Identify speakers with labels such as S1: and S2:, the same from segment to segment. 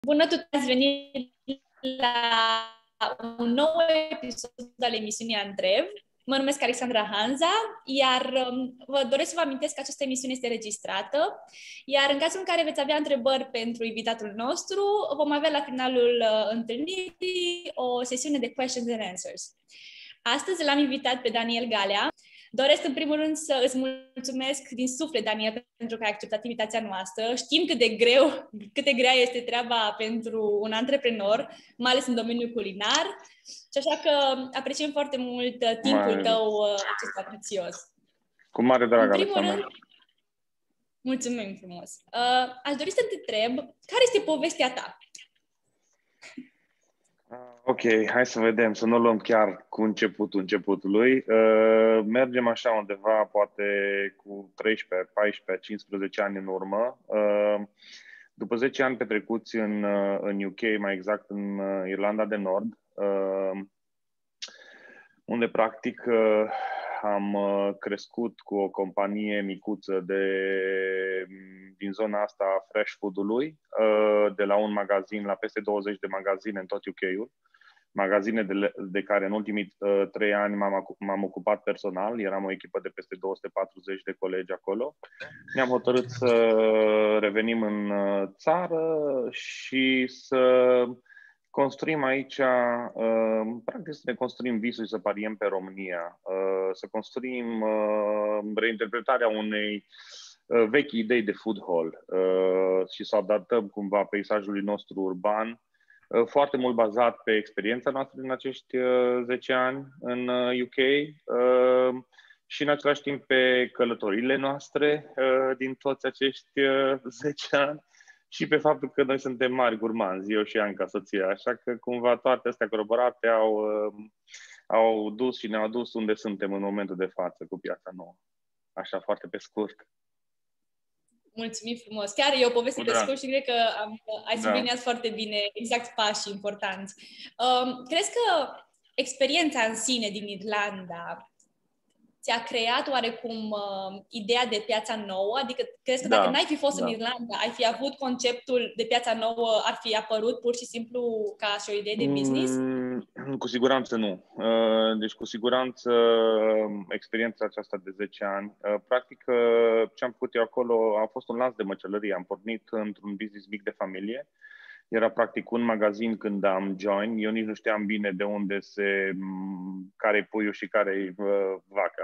S1: Bună, tu ați venit la un nou episod al emisiunii Antrev. Mă numesc Alexandra Hanza, iar vă doresc să vă amintesc că această emisiune este registrată, iar în cazul în care veți avea întrebări pentru invitatul nostru, vom avea la finalul întâlnirii o sesiune de questions and answers. Astăzi l-am invitat pe Daniel Galea. Doresc în primul rând să îți mulțumesc din suflet, Daniel, pentru că ai acceptat invitația noastră. Știm cât de grea este treaba pentru un antreprenor, mai ales în domeniul culinar, și așa că apreciem foarte mult timpul tău acesta prețios.
S2: Cu mare drag,
S1: în primul
S2: Alexandra.
S1: rând, mulțumim frumos. Aș dori să te întreb, care este povestea ta?
S2: Ok, hai să vedem, să nu o luăm chiar cu începutului. Mergem așa undeva, poate cu 13, 14, 15 ani în urmă. După 10 ani petrecuți în UK, mai exact în Irlanda de Nord, unde practic am crescut cu o companie micuță din zona asta fresh food-ului, de la un magazin la peste 20 de magazine în tot UK-ul. Magazine de care în ultimii 3 ani m-am ocupat personal. Eram o echipă de peste 240 de colegi acolo. Ne-am hotărât să revenim în țară și să construim aici, practic să ne construim visul și să pariem pe România. Să construim reinterpretarea unei vechi idei de food hall și să adaptăm cumva peisajului nostru urban, foarte mult bazat pe experiența noastră din acești 10 ani în UK și în același timp pe călătoriile noastre din toți acești 10 ani și pe faptul că noi suntem mari gurmanzi, eu și Anca, soția, așa că cumva toate astea coroborate au dus și ne-au dus unde suntem în momentul de față cu Piața Nouă. Așa, foarte pe scurt.
S1: Mulțumim frumos. Chiar e o poveste pe scurt și cred că ai subliniat foarte bine exact pașii importanți. Crezi că experiența în sine din Irlanda ți-a creat oarecum ideea de Piața Nouă? Adică crezi că dacă n-ai fi fost în Irlanda, ai fi avut conceptul de Piața Nouă, ar fi apărut pur și simplu ca și o idee de business?
S2: Cu siguranță nu. Deci cu siguranță experiența aceasta de 10 ani. Practic ce am făcut eu acolo a fost un lanț de măcelărie. Am pornit într-un business mic de familie. Era practic un magazin când am join. Eu nici nu știam bine de unde care-i puiul și care-i vaca.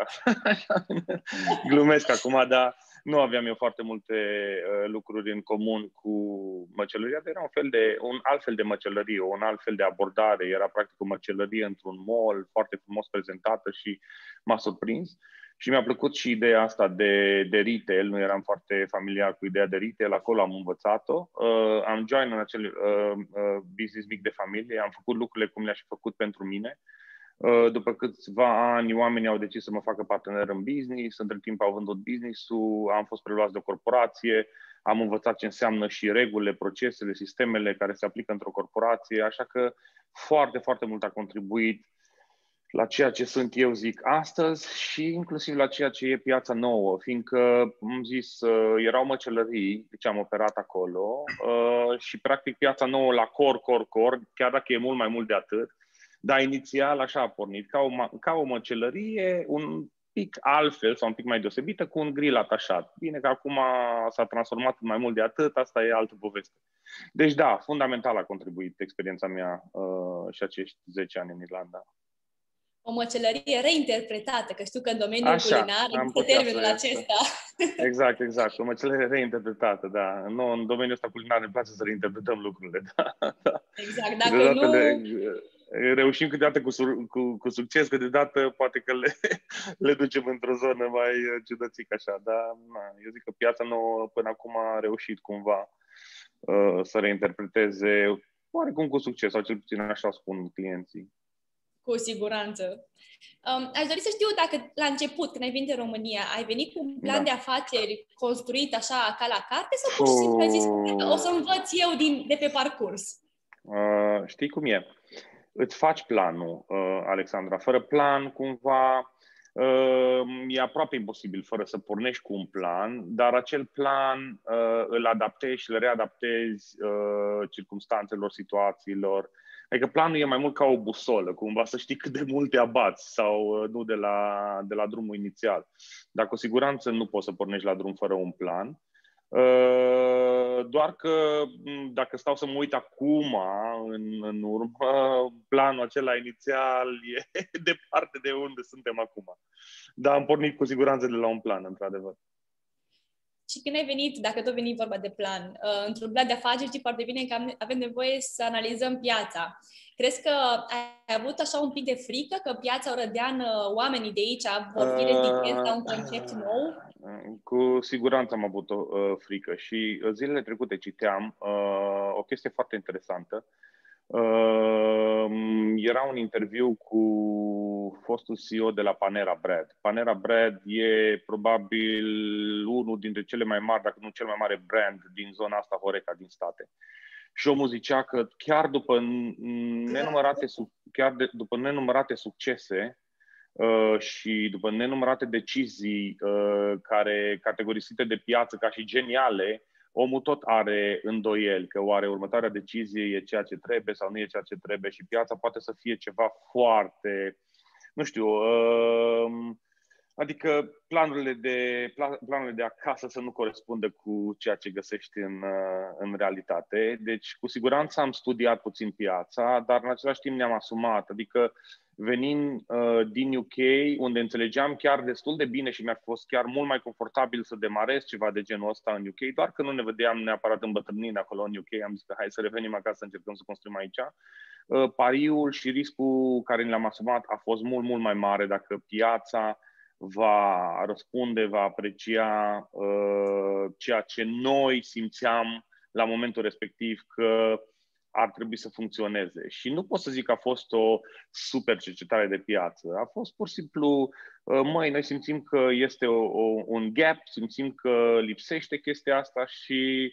S2: Glumesc acum, dar nu aveam eu foarte multe lucruri în comun cu măcelăria. Era un alt fel de măcelărie, un alt fel de abordare. Era practic o măcelărie într-un mall, foarte frumos prezentată și m-a surprins. Și mi-a plăcut și ideea asta de retail, nu eram foarte familiar cu ideea de retail, acolo am învățat-o. Am joined în acel business mic de familie, am făcut lucrurile cum le-aș fi făcut pentru mine. După câțiva ani, oamenii au decis să mă facă partener în business, între timp au vândut business-ul, am fost preluați de o corporație, am învățat ce înseamnă și regulile, procesele, sistemele care se aplică într-o corporație, așa că foarte, foarte mult a contribuit la ceea ce sunt eu, zic, astăzi și inclusiv la ceea ce e Piața Nouă, fiindcă, am zis, erau măcelării, deci am operat acolo și practic Piața Nouă la core, chiar dacă e mult mai mult de atât, dar inițial așa a pornit, ca o măcelărie, un pic altfel sau un pic mai deosebită, cu un grill atașat. Bine că acum s-a transformat în mai mult de atât, asta e altă poveste. Deci da, fundamental a contribuit experiența mea și acești 10 ani în Irlanda.
S1: O măcelărie reinterpretată, că știu că în domeniul culinar există termenul acesta.
S2: Exact. O măcelărie reinterpretată, da. În domeniul ăsta culinar ne place să reinterpretăm lucrurile, da.
S1: Exact, dacă nu...
S2: Reușim câteodată cu succes, câteodată poate că le ducem într-o zonă mai ciudățică așa, dar eu zic că Piața Nouă până acum a reușit cumva să reinterpreteze oarecum cu succes, sau cel puțin așa spun clienții.
S1: Cu siguranță. Aș dori să știu dacă la început, când ai venit în România, ai venit cu un plan de afaceri construit așa ca la carte sau pur și simplu ai zis o să învăț eu de pe parcurs?
S2: Știi cum e? Îți faci planul, Alexandra. Fără plan, cumva, E aproape imposibil fără să pornești cu un plan, dar acel plan îl adaptezi și îl readaptezi circumstanțelor, situațiilor. Adică planul e mai mult ca o busolă, cumva să știi cât de mult te abați sau nu de la drumul inițial. Dar cu siguranță nu poți să pornești la drum fără un plan. Doar că dacă stau să mă uit acum în urmă, planul acela inițial e departe de unde suntem acum. Dar am pornit cu siguranță de la un plan, într-adevăr.
S1: Și când ai venit, dacă tot veni vorba de plan, într-un plan de afaceri, știi foarte bine că avem nevoie să analizăm piața. Crezi că ai avut așa un pic de frică că piața orădeană, oamenii de aici vor fi reticenți la un concept nou?
S2: Cu siguranță am avut o frică și zilele trecute citeam o chestie foarte interesantă. Era un interviu cu fostul CEO de la Panera Bread. Panera Bread e probabil unul dintre cele mai mari, dacă nu cel mai mare brand din zona asta Horeca din state. Și omul zicea că chiar după nenumărate succese și după nenumărate decizii care categorisite de piață ca și geniale, omul tot are îndoieli că oare următoarea decizie e ceea ce trebuie sau nu e ceea ce trebuie și piața poate să fie ceva foarte, nu știu, adică planurile de acasă să nu corespundă cu ceea ce găsești în realitate. Deci, cu siguranță am studiat puțin piața, dar în același timp ne-am asumat. Adică, venind din UK, unde înțelegeam chiar destul de bine și mi-a fost chiar mult mai confortabil să demarez ceva de genul ăsta în UK, doar că nu ne vedeam neapărat îmbătrânind acolo în UK, am zis că hai să revenim acasă, să încercăm să construim aici. Pariul și riscul care ne l-am asumat a fost mult, mult mai mare dacă piața va răspunde, va aprecia ceea ce noi simțeam la momentul respectiv că ar trebui să funcționeze. Și nu pot să zic că a fost o super cercetare de piață. A fost pur și simplu, noi simțim că este un gap, simțim că lipsește chestia asta și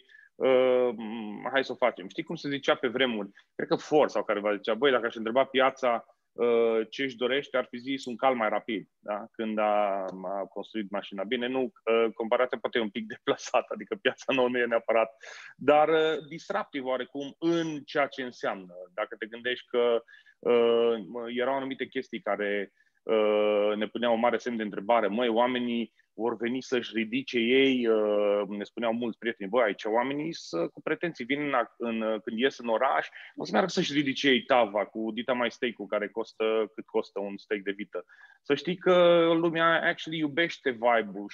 S2: hai să o facem. Știi cum se zicea pe vremuri? Cred că Ford sau careva zicea, băi, dacă aș întreba piața ce își dorește, ar fi zis un cal mai rapid, da? Când a construit mașina. Bine, nu, comparația poate e un pic deplasată, adică piața nouă nu e neapărat, dar disruptiv oarecum în ceea ce înseamnă. Dacă te gândești că erau anumite chestii care ne puneau o mare semn de întrebare, măi, oamenii vor veni să-și ridice ei, ne spuneau mulți prieteni, băi, aici oamenii cu pretenții vin când ies în oraș, nu o să meargă să-și ridice ei tava cu dita mai steak-ul care costă cât costă un steak de vită. Să știi că lumea actually iubește vibe-ul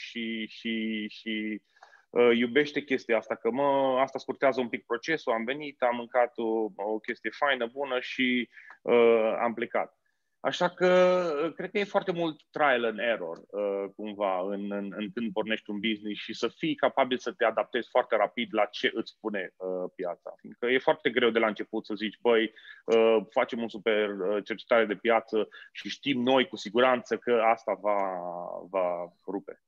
S2: și iubește chestia asta, că asta scurtează un pic procesul, am venit, am mâncat o chestie faină, bună și am plecat. Așa că cred că e foarte mult trial and error cumva în când pornești un business și să fii capabil să te adaptezi foarte rapid la ce îți spune piața. Fiindcă e foarte greu de la început să zici, băi, facem un super cercetare de piață și știm noi cu siguranță că asta va rupe.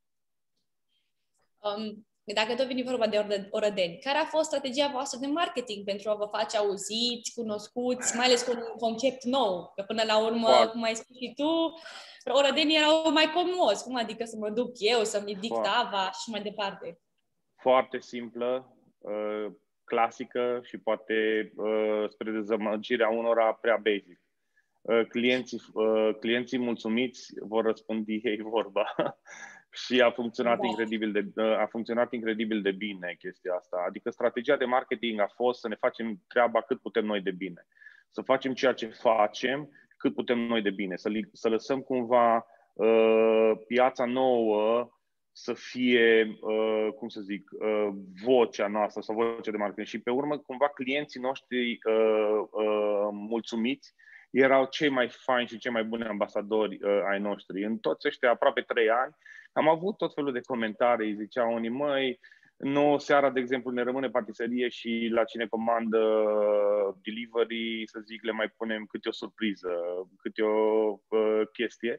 S1: Dacă tot vine vorba de Orădeni, care a fost strategia voastră de marketing pentru a vă face auziți, cunoscuți, mai ales cu un concept nou? Că până la urmă, cum ai spus și tu, Orădenii erau mai comos. Cum adică să mă duc eu, să-mi ridic tava și mai departe?
S2: Foarte simplă, clasică și poate spre dezamăgirea unora prea basic. Clienții mulțumiți vor răspândi ei vorba. Și a funcționat incredibil de bine chestia asta. Adică strategia de marketing a fost să ne facem treaba cât putem noi de bine. Să facem ceea ce facem cât putem noi de bine. Să lăsăm cumva piața nouă să fie, cum să zic, vocea noastră sau vocea de marketing. Și pe urmă, cumva, clienții noștri mulțumiți erau cei mai faini și cei mai buni ambasadori ai noștri. În toți ăștia aproape 3 ani am avut tot felul de comentarii, ziceau unii, măi, nu, seara, de exemplu, ne rămâne patiserie și la cine comandă delivery, să zic, le mai punem câte o surpriză, câte o chestie.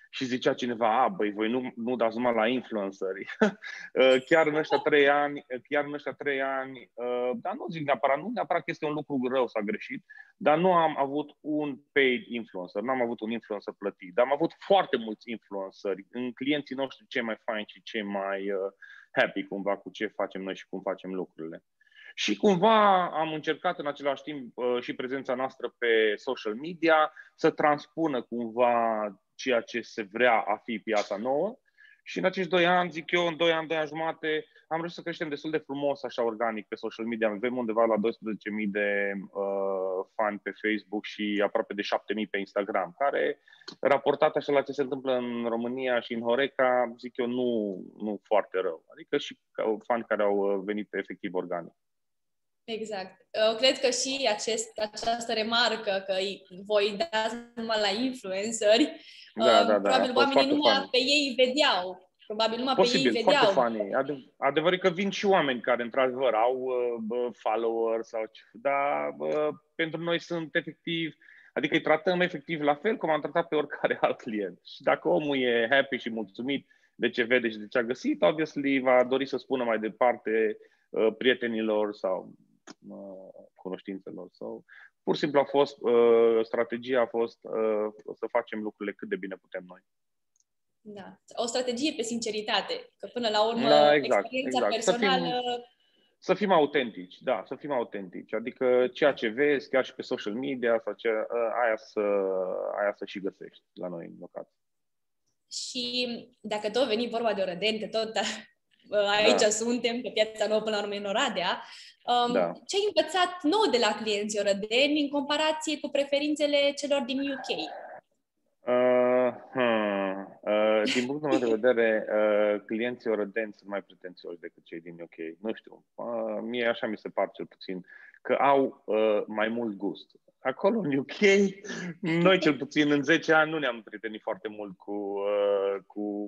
S2: Și zicea cineva, băi, voi nu dați numai la influenceri. Chiar în ăștia 3 ani, dar nu zic neapărat că este un lucru rău sau greșit, dar nu am avut un paid influencer, n-am avut un influencer plătit, dar am avut foarte mulți influenceri, în clienții noștri cei mai faini și cei mai happy cumva cu ce facem noi și cum facem lucrurile. Și cumva am încercat în același timp și prezența noastră pe social media să transpună cumva ceea ce se vrea a fi piața nouă. Și în acești 2 ani, zic eu, în 2 ani, 2 ani jumate, am reușit să creștem destul de frumos, așa, organic, pe social media. Avem undeva la 12.000 de fani pe Facebook și aproape de 7.000 pe Instagram, care, raportat așa la ce se întâmplă în România și în Horeca, zic eu, nu foarte rău. Adică și fani care au venit efectiv organic.
S1: Exact. Cred că și această remarcă că voi dați numai la influenceri, probabil oamenii numai pe ei vedeau. Probabil numai
S2: posibil,
S1: pe ei vedeau.
S2: Foarte funny. Adevărul că vin și oameni care, într-adevăr, au followers, dar pentru noi sunt efectiv, adică îi tratăm efectiv la fel cum am tratat pe oricare alt client. Și dacă omul e happy și mulțumit de ce vede și de ce a găsit, obviously va dori să spună mai departe prietenilor sau cunoștințelor. Pur și simplu strategia a fost să facem lucrurile cât de bine putem noi.
S1: Da. O strategie pe sinceritate, că până la urmă experiența personală...
S2: Să fim autentici, da, să fim autentici. Adică ceea ce vezi, chiar și pe social media, sau aia să și găsești la noi în locație.
S1: Și dacă tot veni vorba de Orădeni, că tot aici suntem, pe piața nouă până la urmă în Oradea, ce ai învățat nou de la clienții orădeni în comparație cu preferințele celor din UK?
S2: Din punctul meu de vedere, clienții orădeni sunt mai pretențioși decât cei din UK. Nu știu, mie așa mi se pare cel puțin, că au mai mult gust. Acolo în UK, noi cel puțin în 10 ani nu ne-am prietenit foarte mult cu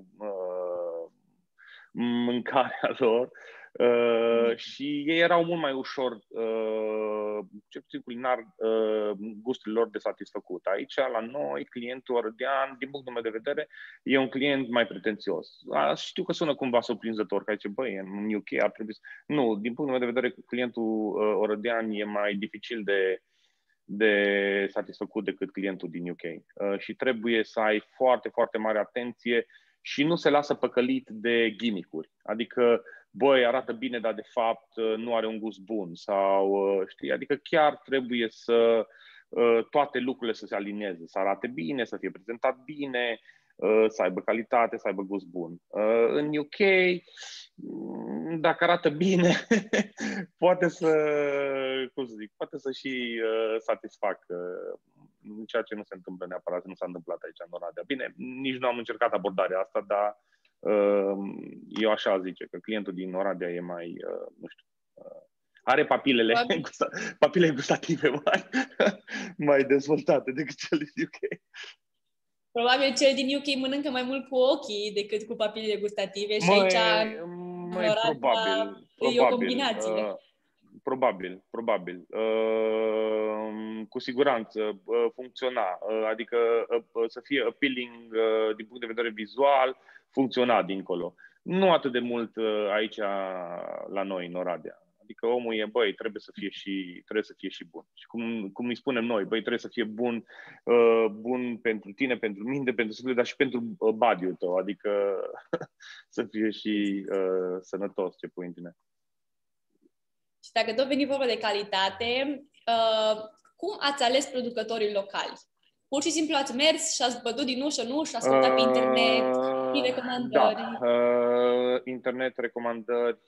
S2: mâncarea lor. Și ei erau mult mai ușor, cel puțin culinar, gusturile lor de satisfăcut. Aici, la noi, clientul orădean, din punctul meu de vedere, e un client mai pretențios. Știu că sună cumva surprinzător, că aici, băi, în UK ar trebui să... Nu, din punctul meu de vedere, clientul orădean e mai dificil de satisfăcut decât clientul din UK. Și trebuie să ai foarte, foarte mare atenție și nu se lasă păcălit de gimmick-uri. Adică, băi, arată bine, dar de fapt nu are un gust bun. Sau, știi, adică chiar trebuie să toate lucrurile să se alinieze, să arate bine, să fie prezentat bine, să aibă calitate, să aibă gust bun. În UK, dacă arată bine, poate să și satisfacă, ceea ce nu se întâmplă neapărat, nu s-a întâmplat aici în Oradea. Bine, nici nu am încercat abordarea asta, dar eu așa zice, că clientul din Oradea e mai, nu știu, are papile gustative mai dezvoltate decât cel din UK.
S1: Probabil cel din UK mănâncă mai mult cu ochii decât cu papilele gustative și aici
S2: probabil,
S1: e o combinație.
S2: Probabil. Cu siguranță funcționa, adică să fie appealing din punct de vedere vizual, funcționa dincolo. Nu atât de mult aici la noi, în Oradea. Adică omul e, băi, trebuie să fie și bun. Și cum îi spunem noi, băi, trebuie să fie bun pentru tine, pentru mine, pentru suflet, dar și pentru body-ul tău. Adică să fie și sănătos ce pui în tine.
S1: Și dacă tot veni vorba de calitate, cum ați ales producătorii locali? Pur și simplu ați mers și ați bătut din ușă în ușă, ați căutat pe internet, recomandări?
S2: Da, internet, recomandări.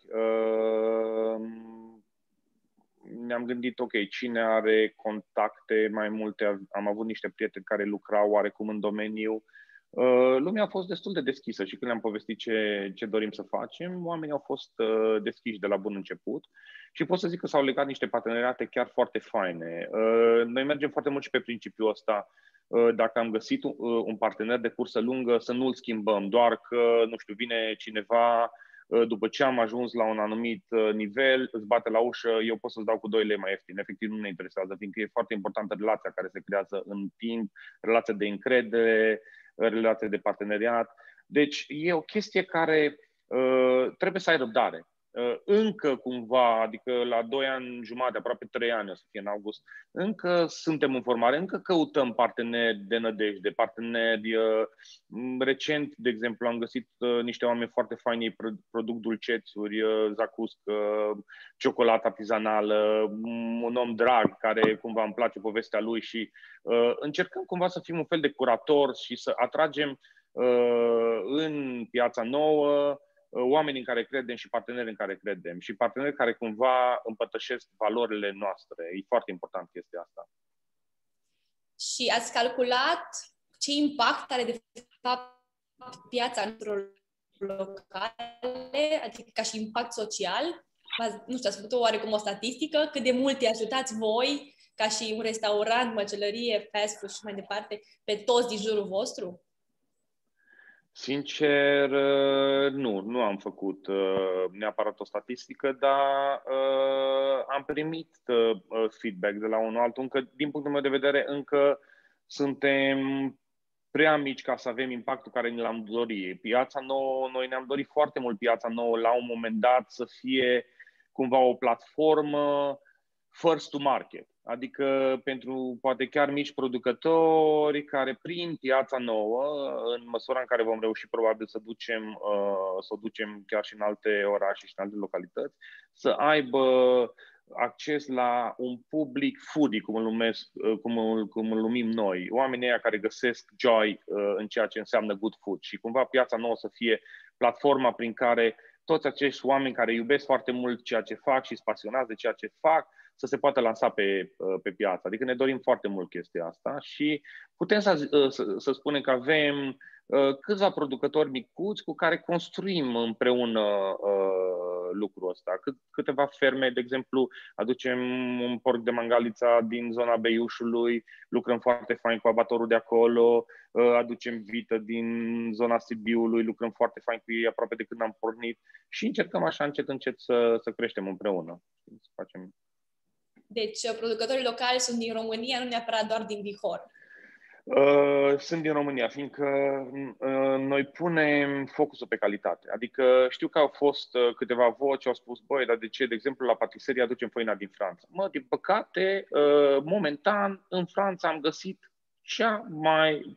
S2: Ne-am gândit, ok, cine are contacte mai multe? Am avut niște prieteni care lucrau oarecum în domeniu. Lumea a fost destul de deschisă și când le-am povestit ce dorim să facem, oamenii au fost deschiși de la bun început și pot să zic că s-au legat niște parteneriate chiar foarte faine. Noi mergem foarte mult și pe principiul ăsta. Dacă am găsit un partener de cursă lungă, să nu-l schimbăm, doar că, nu știu, vine cineva, după ce am ajuns la un anumit nivel, îți bate la ușă, eu pot să-ți dau cu 2 lei mai ieftin. Efectiv, nu ne interesează, fiindcă e foarte importantă relația care se creează în timp, relația de încredere, relație de parteneriat. Deci e o chestie care trebuie să ai răbdare. Încă cumva, adică la 2 ani jumate, aproape 3 ani o să fie în august, încă suntem în formare, încă căutăm parteneri de nădejde, parteneri. Recent, de exemplu, am găsit niște oameni foarte faini, ei produc dulcețuri, zacuscă, ciocolată artizanală, un om drag care cumva îmi place povestea lui și încercăm cumva să fim un fel de curator și să atragem în piața nouă oameni în care credem și parteneri în care credem și parteneri care cumva împărtășesc valorile noastre. E foarte important chestia asta.
S1: Și ați calculat ce impact are de fapt piața într-o locale, adică ca și impact social? Nu știu, ați făcut oarecum o statistică? Cât de mult îi ajutați voi, ca și un restaurant, măcelărie, fast food și mai departe, pe toți din jurul vostru?
S2: Sincer, nu am făcut neapărat o statistică, dar am primit feedback de la unul altul. Încă, din punctul meu de vedere, încă suntem prea mici ca să avem impactul care ne l-am dorit. Piața nouă, noi ne-am dorit foarte mult piața nouă la un moment dat să fie cumva o platformă first to market. Adică pentru poate chiar mici producători care prin piața nouă, în măsura în care vom reuși probabil să o ducem chiar și în alte orașe și în alte localități, să aibă acces la un public foodie, cum îl numim noi, oamenii ăia care găsesc joy în ceea ce înseamnă good food și cumva piața nouă să fie platforma prin care toți acești oameni care iubesc foarte mult ceea ce fac și sunt pasionați de ceea ce fac, să se poată lansa pe piață. Adică ne dorim foarte mult chestia asta și putem să spunem că avem câțiva producători micuți cu care construim împreună lucrul ăsta. Câteva ferme, de exemplu, aducem un porc de Mangalița din zona Beiușului, lucrăm foarte fain cu abatorul de acolo, aducem vită din zona Sibiului, lucrăm foarte fain cu ei aproape de când am pornit și încercăm așa încet să creștem împreună. Să facem.
S1: Deci, producătorii locali sunt din România, nu neapărat doar din Bihor.
S2: Sunt din România, fiindcă noi punem focusul pe calitate. Adică știu că au fost câteva voci, au spus, băi, dar de ce, de exemplu, la patiserie aducem făina din Franța? Din păcate, momentan, în Franța am găsit cea mai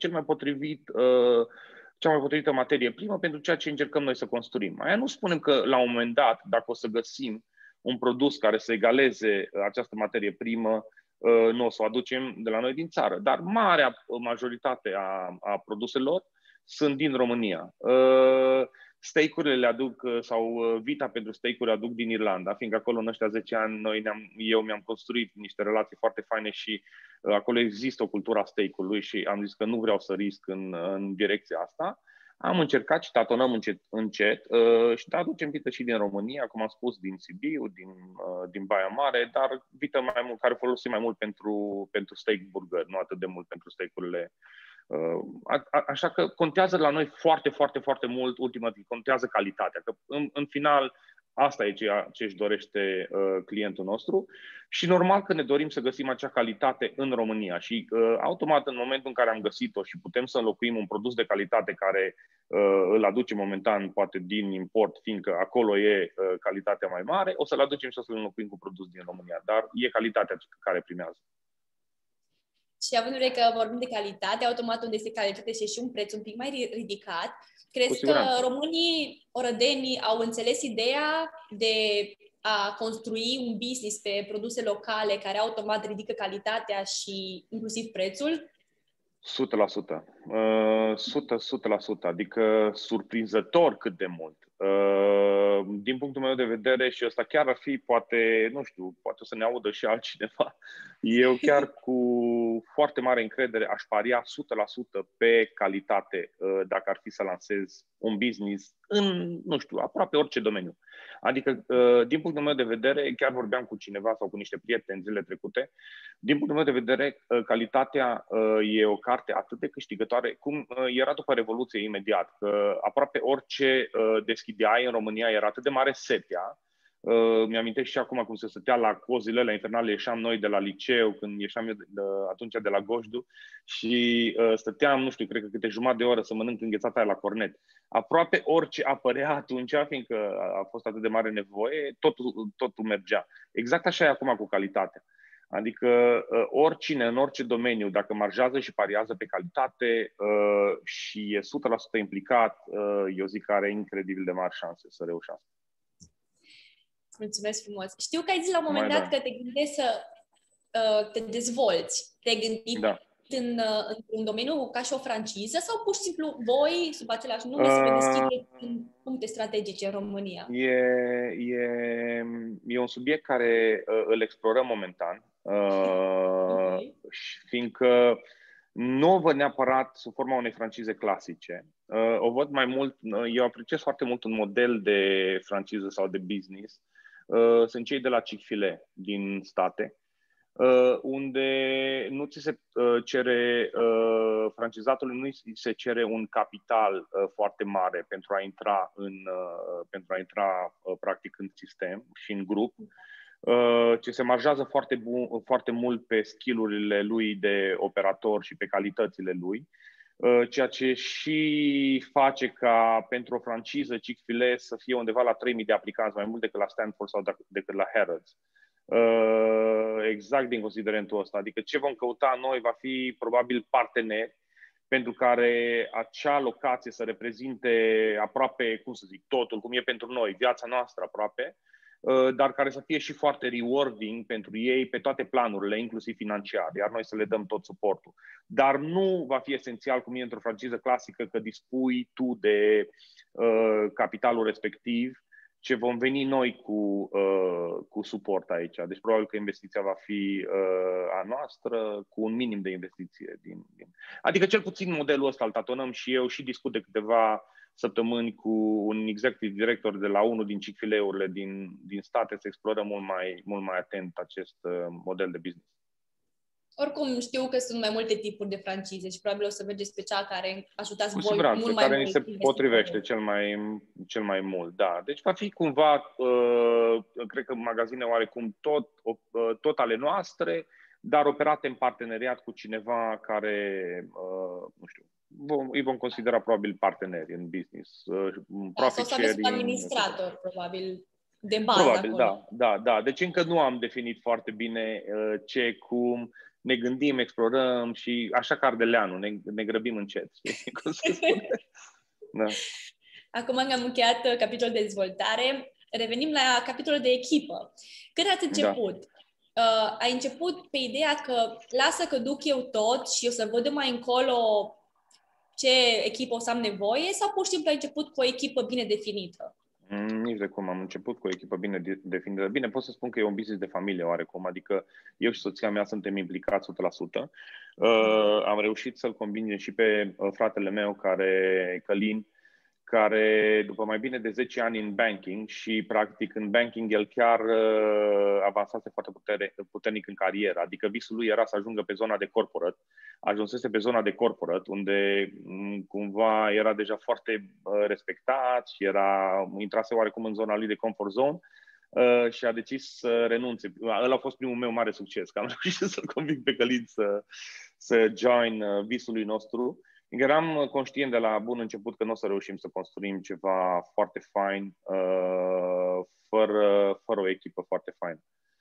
S2: potrivită materie primă pentru ceea ce încercăm noi să construim. Aia nu spunem că la un moment dat, dacă o să găsim un produs care să egaleze această materie primă, nu o să o aducem de la noi din țară. Dar marea majoritate a produselor sunt din România. Steak-urile le aduc, sau vita pentru steak-uri aduc din Irlanda, fiindcă acolo în ăștia 10 ani eu mi-am construit niște relații foarte faine și acolo există o cultură a steak-ului și am zis că nu vreau să risc în direcția asta. Am încercat și tatonăm încet și aducem vită și din România, cum am spus, din Sibiu, din Baia Mare, dar vită mai mult, care folosim mai mult pentru steak burger, nu atât de mult pentru steak-urile. Așa că contează la noi foarte, foarte, foarte mult, ultimativ, contează calitatea. Că în final, asta e ceea ce își dorește clientul nostru și normal că ne dorim să găsim acea calitate în România și automat în momentul în care am găsit-o și putem să înlocuim un produs de calitate care îl aducem momentan poate din import, fiindcă acolo e calitatea mai mare, o să-l aducem și o să-l înlocuim cu produs din România, dar e calitatea care primează.
S1: Și având în vedere că vorbim de calitate, automat unde este calitate este și un preț un pic mai ridicat. Crezi că românii, orădenii, au înțeles ideea de a construi un business pe produse locale care automat ridică calitatea și inclusiv prețul?
S2: 100%. 100%. Adică surprinzător cât de mult. Din punctul meu de vedere, și ăsta chiar ar fi, poate, nu știu, poate o să ne audă și altcineva, eu chiar cu foarte mare încredere aș paria 100% pe calitate dacă ar fi să lansez un business în, nu știu, aproape orice domeniu. Adică, din punctul meu de vedere, chiar vorbeam cu cineva sau cu niște prieteni zilele trecute, din punctul meu de vedere, calitatea e o carte atât de câștigătoare cum era după Revoluție imediat, că aproape orice deschideai în România era atât de mare setea Mi-amintesc și acum cum se stătea la cozile alea infernale, ieșeam noi de la liceu, când ieșeam eu atunci de la Gojdu și stăteam, nu știu, cred că câte jumătate de oră să mănânc înghețata aia la cornet. Aproape orice apărea atunci, fiindcă a fost atât de mare nevoie, totul mergea. Exact așa e acum cu calitatea. Adică oricine, în orice domeniu, dacă marjează și pariază pe calitate și e 100% implicat, eu zic că are incredibil de mari șanse să reușească.
S1: Mulțumesc frumos. Știu că ai zis la un moment dat că te gândești să te dezvolți. Te-ai gândit într-un domeniu ca și o franciză sau pur și simplu voi, sub același nume, să vă deschideți în puncte strategice în România?
S2: E un subiect care îl explorăm momentan, fiindcă nu o văd neapărat sub forma unei francize clasice. O văd mai mult, eu apreciez foarte mult un model de franciză sau de business. Sunt cei de la Chick-fil-A din state, unde nu ți se cere, francizatului nu se cere un capital foarte mare pentru a intra practic în sistem și în grup, ce se marjează foarte mult pe skill-urile lui de operator și pe calitățile lui, ceea ce și face ca pentru o franciză Chick-fil-A să fie undeva la 3.000 de aplicanți, mai mult decât la Stanford sau decât la Harrods. Exact din considerentul ăsta. Adică ce vom căuta noi va fi probabil parteneri pentru care acea locație să reprezinte aproape, cum să zic, totul, cum e pentru noi, viața noastră aproape, dar care să fie și foarte rewarding pentru ei pe toate planurile, inclusiv financiar, iar noi să le dăm tot suportul. Dar nu va fi esențial, cum e într-o franciză clasică, că dispui tu de capitalul respectiv, ce vom veni noi cu suport aici. Deci probabil că investiția va fi a noastră cu un minim de investiție. Adică cel puțin modelul ăsta îl tatonăm și eu și discut de câteva săptămâni cu un executive director de la unul din Chick-fil-A-urile din state să explorăm mult mai atent acest model de business.
S1: Oricum știu că sunt mai multe tipuri de francize și probabil o să mergeți pe cea care ajutați voi
S2: mult mai mult. Care ni se potrivește cel mai mult, da. Deci va fi cumva, cred că magazine oarecum tot ale noastre, dar operate în parteneriat cu cineva care, nu știu, îi vom considera probabil parteneri în business.
S1: Sau să aveți un administrator, probabil, de bază
S2: probabil,
S1: acolo.
S2: Da. Deci încă nu am definit foarte bine ce, cum, ne gândim, explorăm și așa ca ardeleanul, ne grăbim încet. Cum se spune? Da.
S1: Acum că am încheiat capitolul de dezvoltare, revenim la capitolul de echipă. Când ați început? Da. Ai început pe ideea că lasă că duc eu tot și eu să văd mai încolo ce echipă o să am nevoie sau pur și simplu ai început cu o echipă bine definită?
S2: Nici de cum. Am început cu o echipă bine definită. Bine, pot să spun că e un business de familie oarecum, adică eu și soția mea suntem implicați 100%. Am reușit să-l combin și pe fratele meu, Călin, care după mai bine de 10 ani în banking și practic în banking el chiar avansase foarte puternic în carieră, adică visul lui era să ajungă pe zona de corporate, ajunsese pe zona de corporate unde cumva era deja foarte respectat și intrase oarecum în zona lui de comfort zone și a decis să renunțe. Ăla a fost primul meu mare succes, că am reușit să-l conving pe Călin să join visului nostru. Eram conștient de la bun început că nu o să reușim să construim ceva foarte fain fără o echipă foarte faină.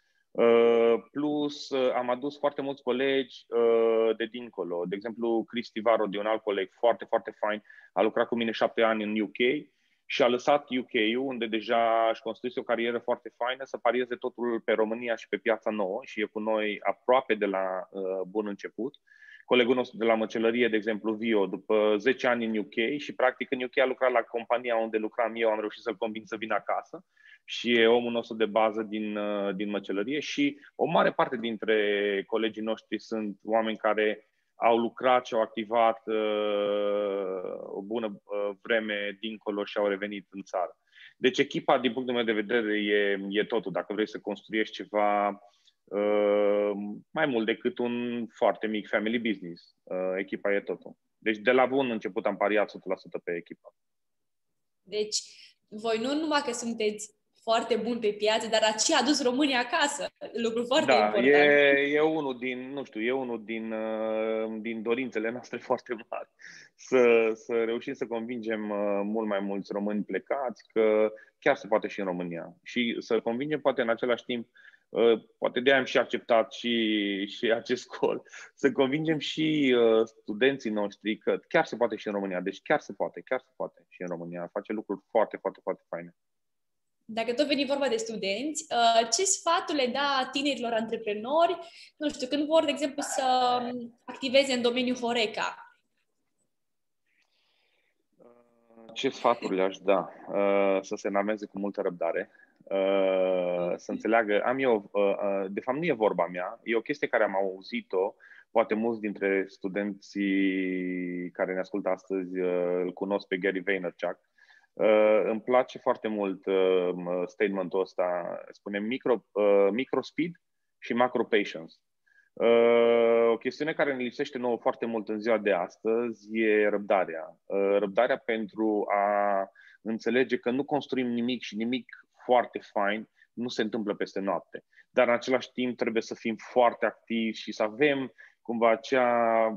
S2: Plus, am adus foarte mulți colegi de dincolo. De exemplu, Cristi Varod, un alt coleg foarte, foarte fain, a lucrat cu mine 7 ani în UK și a lăsat UK-ul, unde deja își construise o carieră foarte faină, să parieze totul pe România și pe piața nouă și e cu noi aproape de la bun început. Colegul nostru de la măcelărie, de exemplu, Vio, după 10 ani în UK și practic în UK a lucrat la compania unde lucram eu, am reușit să-l conving să vină acasă și e omul nostru de bază din măcelărie și o mare parte dintre colegii noștri sunt oameni care au lucrat și au activat o bună vreme dincolo și au revenit în țară. Deci echipa, din punctul meu de vedere, e totul. Dacă vrei să construiești ceva mai mult decât un foarte mic family business. Echipa e totul. Deci de la bun început am pariat 100% pe echipa.
S1: Deci voi nu numai că sunteți foarte bun pe piață, dar a ce a adus România acasă? Lucru foarte important.
S2: E unul din, nu știu, din dorințele noastre foarte mari. Să reușim să convingem mult mai mulți români plecați că chiar se poate și în România. Și să convingem poate în același timp, poate de-aia am și acceptat și acest call, să convingem și studenții noștri că chiar se poate și în România. Deci chiar se poate și în România. Face lucruri foarte, foarte, foarte faine.
S1: Dacă tot veni vorba de studenți, ce sfaturi le da tinerilor antreprenori, nu știu, când vor, de exemplu, să activeze în domeniul Horeca?
S2: Ce sfaturi le-aș da? Să se înarmeze cu multă răbdare, să înțeleagă, de fapt nu e vorba mea, e o chestie care am auzit-o, poate mulți dintre studenții care ne ascultă astăzi îl cunosc pe Gary Vaynerchuk. Îmi place foarte mult statementul ăsta, spune micro speed și macro patience. O chestiune care ne lipsește nouă foarte mult în ziua de astăzi e răbdarea. Răbdarea pentru a înțelege că nu construim nimic și nimic foarte fain nu se întâmplă peste noapte. Dar în același timp trebuie să fim foarte activi și să avem cumva acea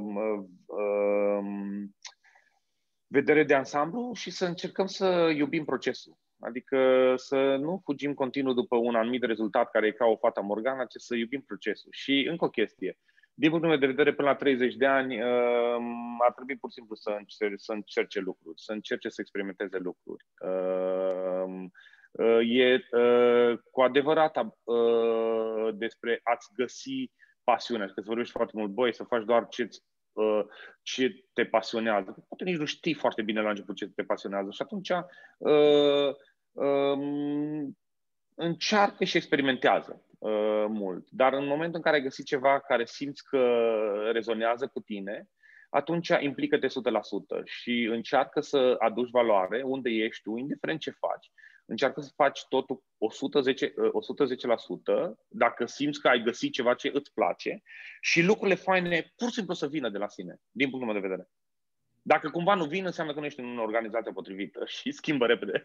S2: vedere de ansamblu și să încercăm să iubim procesul. Adică să nu fugim continuu după un anumit rezultat care e ca o fata Morgana, ci să iubim procesul. Și încă o chestie. Din punctul meu de vedere, până la 30 de ani, ar trebui pur și simplu să încerce lucruri, să încerce să experimenteze lucruri. E cu adevărat despre a-ți găsi pasiunea. Că să vorbești foarte mult, băi, să faci doar ce te pasionează. Poate nici nu știi foarte bine la început ce te pasionează și atunci încearcă și experimentează mult. Dar în momentul în care ai găsit ceva care simți că rezonează cu tine, atunci implică-te 100% și încearcă să aduci valoare unde ești tu, indiferent ce faci. Încearcă să faci totul 110%, dacă simți că ai găsit ceva ce îți place și lucrurile faine pur și simplu să vină de la sine, din punctul meu de vedere. Dacă cumva nu vin, înseamnă că nu ești în o organizație potrivită și schimbă repede.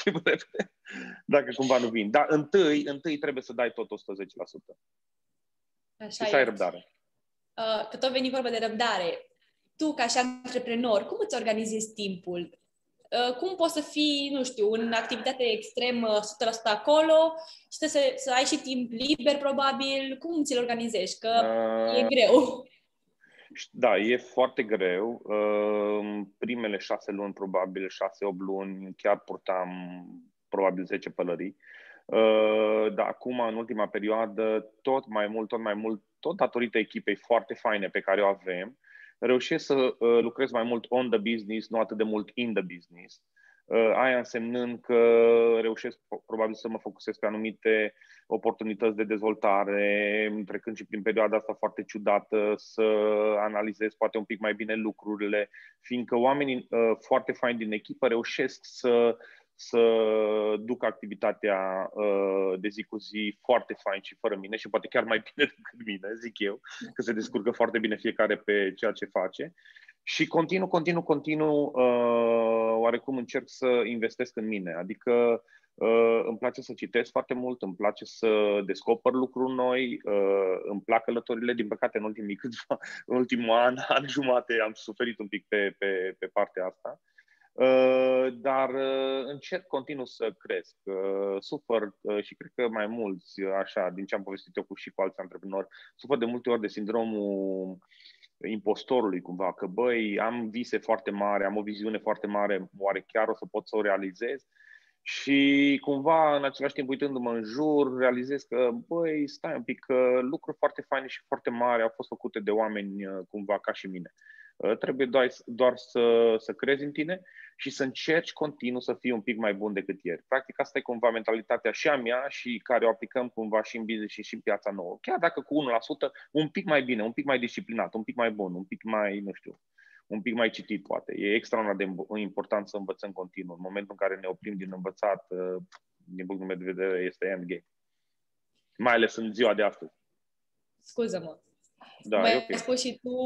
S2: Dacă cumva nu vin. Dar întâi trebuie să dai tot 110%.
S1: Așa
S2: și să ai răbdare.
S1: Că tot veni vorba de răbdare. Tu, ca și antreprenor, cum îți organizezi timpul? Cum poți să fii, nu știu, în activitate extrem 100% acolo și să ai și timp liber, probabil? Cum ți-l organizezi? Că e greu.
S2: Da, e foarte greu. Primele 6 luni, probabil 6-8 luni, chiar purtam probabil 10 pălării. Dar acum, în ultima perioadă, tot mai mult, tot datorită echipei foarte faine pe care o avem, reușesc să lucrez mai mult on the business, nu atât de mult in the business. Aia însemnând că reușesc probabil să mă focusez pe anumite oportunități de dezvoltare, trecând și prin perioada asta foarte ciudată, să analizez poate un pic mai bine lucrurile, fiindcă oamenii foarte faini din echipă reușesc să duc activitatea de zi cu zi foarte fain și fără mine și poate chiar mai bine decât mine, zic eu, că se descurcă foarte bine fiecare pe ceea ce face. Și continuu, oarecum încerc să investesc în mine. Adică îmi place să citesc foarte mult, îmi place să descoper lucruri noi, îmi plac călătorile. Din păcate, în ultimul an jumate am suferit un pic pe partea asta. Dar încerc continuu să cresc. Sufăr și cred că mai mulți, așa, din ce am povestit eu și cu alți antreprenori, sufăr de multe ori de sindromul impostorului cumva, că băi, am vise foarte mari, am o viziune foarte mare, oare chiar o să pot să o realizez? Și cumva, în același timp, uitându-mă în jur, realizez că, băi, stai un pic, că lucruri foarte faine și foarte mari au fost făcute de oameni cumva ca și mine. Trebuie doar să crezi în tine și să încerci continuu să fii un pic mai bun decât ieri. Practic, asta e cumva mentalitatea și a mea și care o aplicăm cumva și în business și în piața nouă. Chiar dacă cu 1%, un pic mai bine, un pic mai disciplinat, un pic mai bun, un pic mai, nu știu, un pic mai citit, poate. E extraordinar de important să învățăm continuu. În momentul în care ne oprim din învățat, din punctul meu de vedere, este endgame. Mai ales în ziua de astăzi.
S1: Scuză-mă.
S2: Da,
S1: mai
S2: okay.
S1: Ai spus și tu,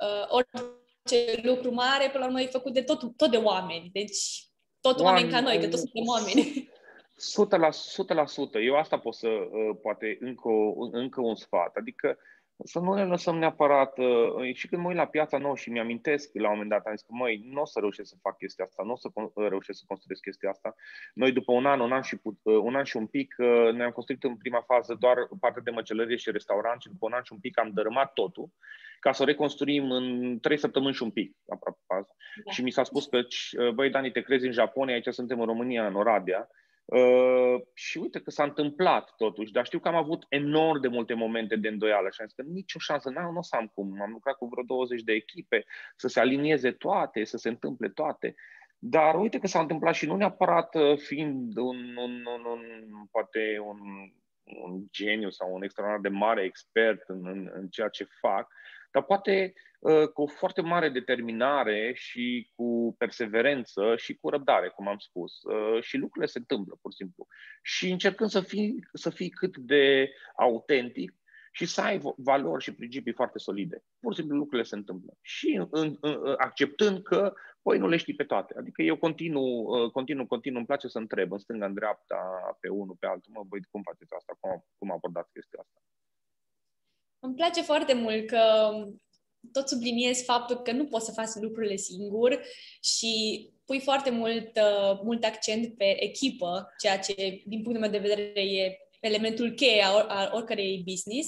S1: orice lucru mare, până la urmă, e făcut de tot de oameni. Deci, tot oameni ca noi, că toți suntem oameni.
S2: 100%. Eu asta pot să, poate, încă un sfat. Adică să nu ne lăsăm neapărat, și când mă uit la piața nouă și mi-amintesc, la un moment dat am zis că, măi, nu o să reușesc să fac chestia asta, nu o să reușesc să construiesc chestia asta. Noi după un an și un pic, ne-am construit în prima fază doar partea de măcelărie și restaurant și după un an și un pic am dărâmat totul ca să o reconstruim în 3 săptămâni și un pic, aproape. Da. Și mi s-a spus că, băi, Dani, te crezi în Japonia, aici suntem în România, în Oradea. Și uite că s-a întâmplat totuși, dar știu că am avut enorm de multe momente de îndoială și am zis că nicio șansă, nu o să am cum. Am lucrat cu vreo 20 de echipe, să se alinieze toate, să se întâmple toate. Dar uite că s-a întâmplat și nu neapărat fiind poate un geniu sau un extraordinar de mare expert în ceea ce fac, dar poate cu o foarte mare determinare și cu perseverență și cu răbdare, cum am spus. Și lucrurile se întâmplă, pur și simplu. Și încercând să fii cât de autentic și să ai valori și principii foarte solide. Pur și simplu lucrurile se întâmplă. Și acceptând că, păi, nu le știi pe toate. Adică eu continuu, îmi place să întreb în stânga, în dreapta, pe unul, pe altul. Băi, cum faceți asta? Cum abordați chestia asta?
S1: Îmi place foarte mult că tot subliniez faptul că nu poți să faci lucrurile singur și pui foarte mult accent pe echipă, ceea ce, din punctul meu de vedere, e elementul cheie al oricărei business.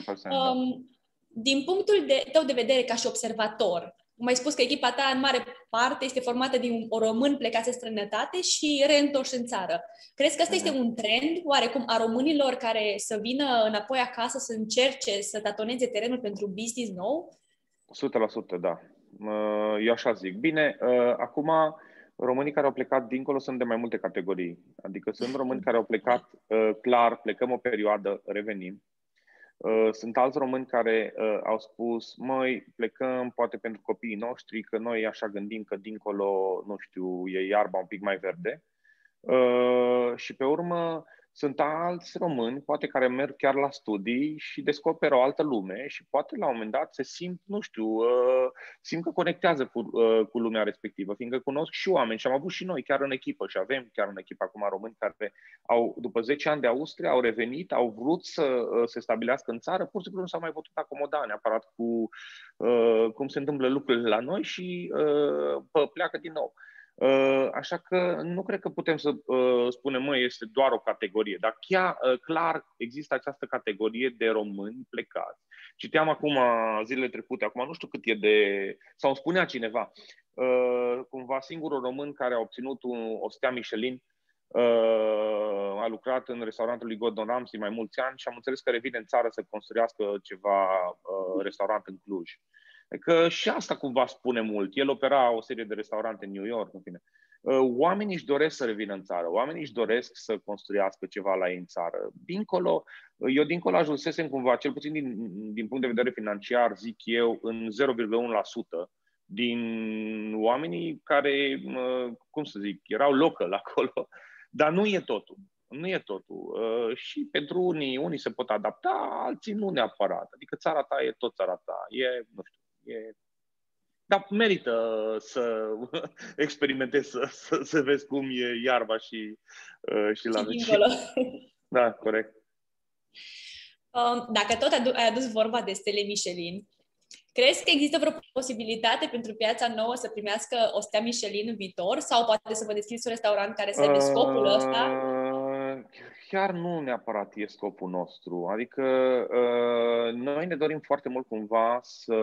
S1: Din punctul tău de vedere ca și observator, cum ai spus că echipa ta în mare parte este formată din români plecați în străinătate și reîntorși în țară. Crezi că ăsta este un trend, oarecum, a românilor care să vină înapoi acasă, să încerce să tatoneze terenul pentru business nou?
S2: 100%, da. Eu așa zic. Bine, acum românii care au plecat dincolo sunt de mai multe categorii. Adică sunt români care au plecat clar, plecăm o perioadă, revenim. Sunt alți români care au spus, măi, plecăm poate pentru copiii noștri, că noi așa gândim că dincolo, nu știu, e iarba un pic mai verde. Și pe urmă sunt alți români, poate care merg chiar la studii și descoperă o altă lume și poate la un moment dat se simt, nu știu, simt că conectează cu lumea respectivă, fiindcă cunosc și oameni și am avut și noi chiar în echipă și avem chiar în echipă acum români care au, după 10 ani de Austria, au revenit, au vrut să se stabilească în țară, pur și simplu nu s-au mai putut acomoda neapărat cu cum se întâmplă lucrurile la noi și pleacă din nou. Așa că nu cred că putem să spunem, măi, este doar o categorie, dar chiar clar există această categorie de români plecați. Citeam acum, zilele trecute, acum nu știu cât e de... sau îmi spunea cineva, cumva singurul român care a obținut o stea Michelin a lucrat în restaurantul lui Gordon Ramsay mai mulți ani și am înțeles că revine în țară să construiască ceva restaurant în Cluj. Că și asta cumva spune mult. El opera o serie de restaurante în New York, în fine. Oamenii își doresc să revină în țară, oamenii își doresc să construiască ceva la ei în țară. Eu dincolo ajunsesem cumva, cel puțin din punct de vedere financiar, zic eu, în 0,1% din oamenii care, cum să zic, erau local acolo. Dar nu e totul. Nu e totul. Și pentru unii se pot adapta, alții nu neapărat. Adică țara ta e tot țara ta. Nu știu. Dar merită să experimentezi, să vezi cum e iarba și la
S1: dincolo.
S2: Da, corect.
S1: Dacă tot ai adus vorba de stele Michelin, crezi că există vreo posibilitate pentru piața nouă să primească o stea Michelin în viitor? Sau poate să vă deschideți un restaurant care să aibă scopul ăsta?
S2: Chiar nu neapărat e scopul nostru. Adică noi ne dorim foarte mult cumva să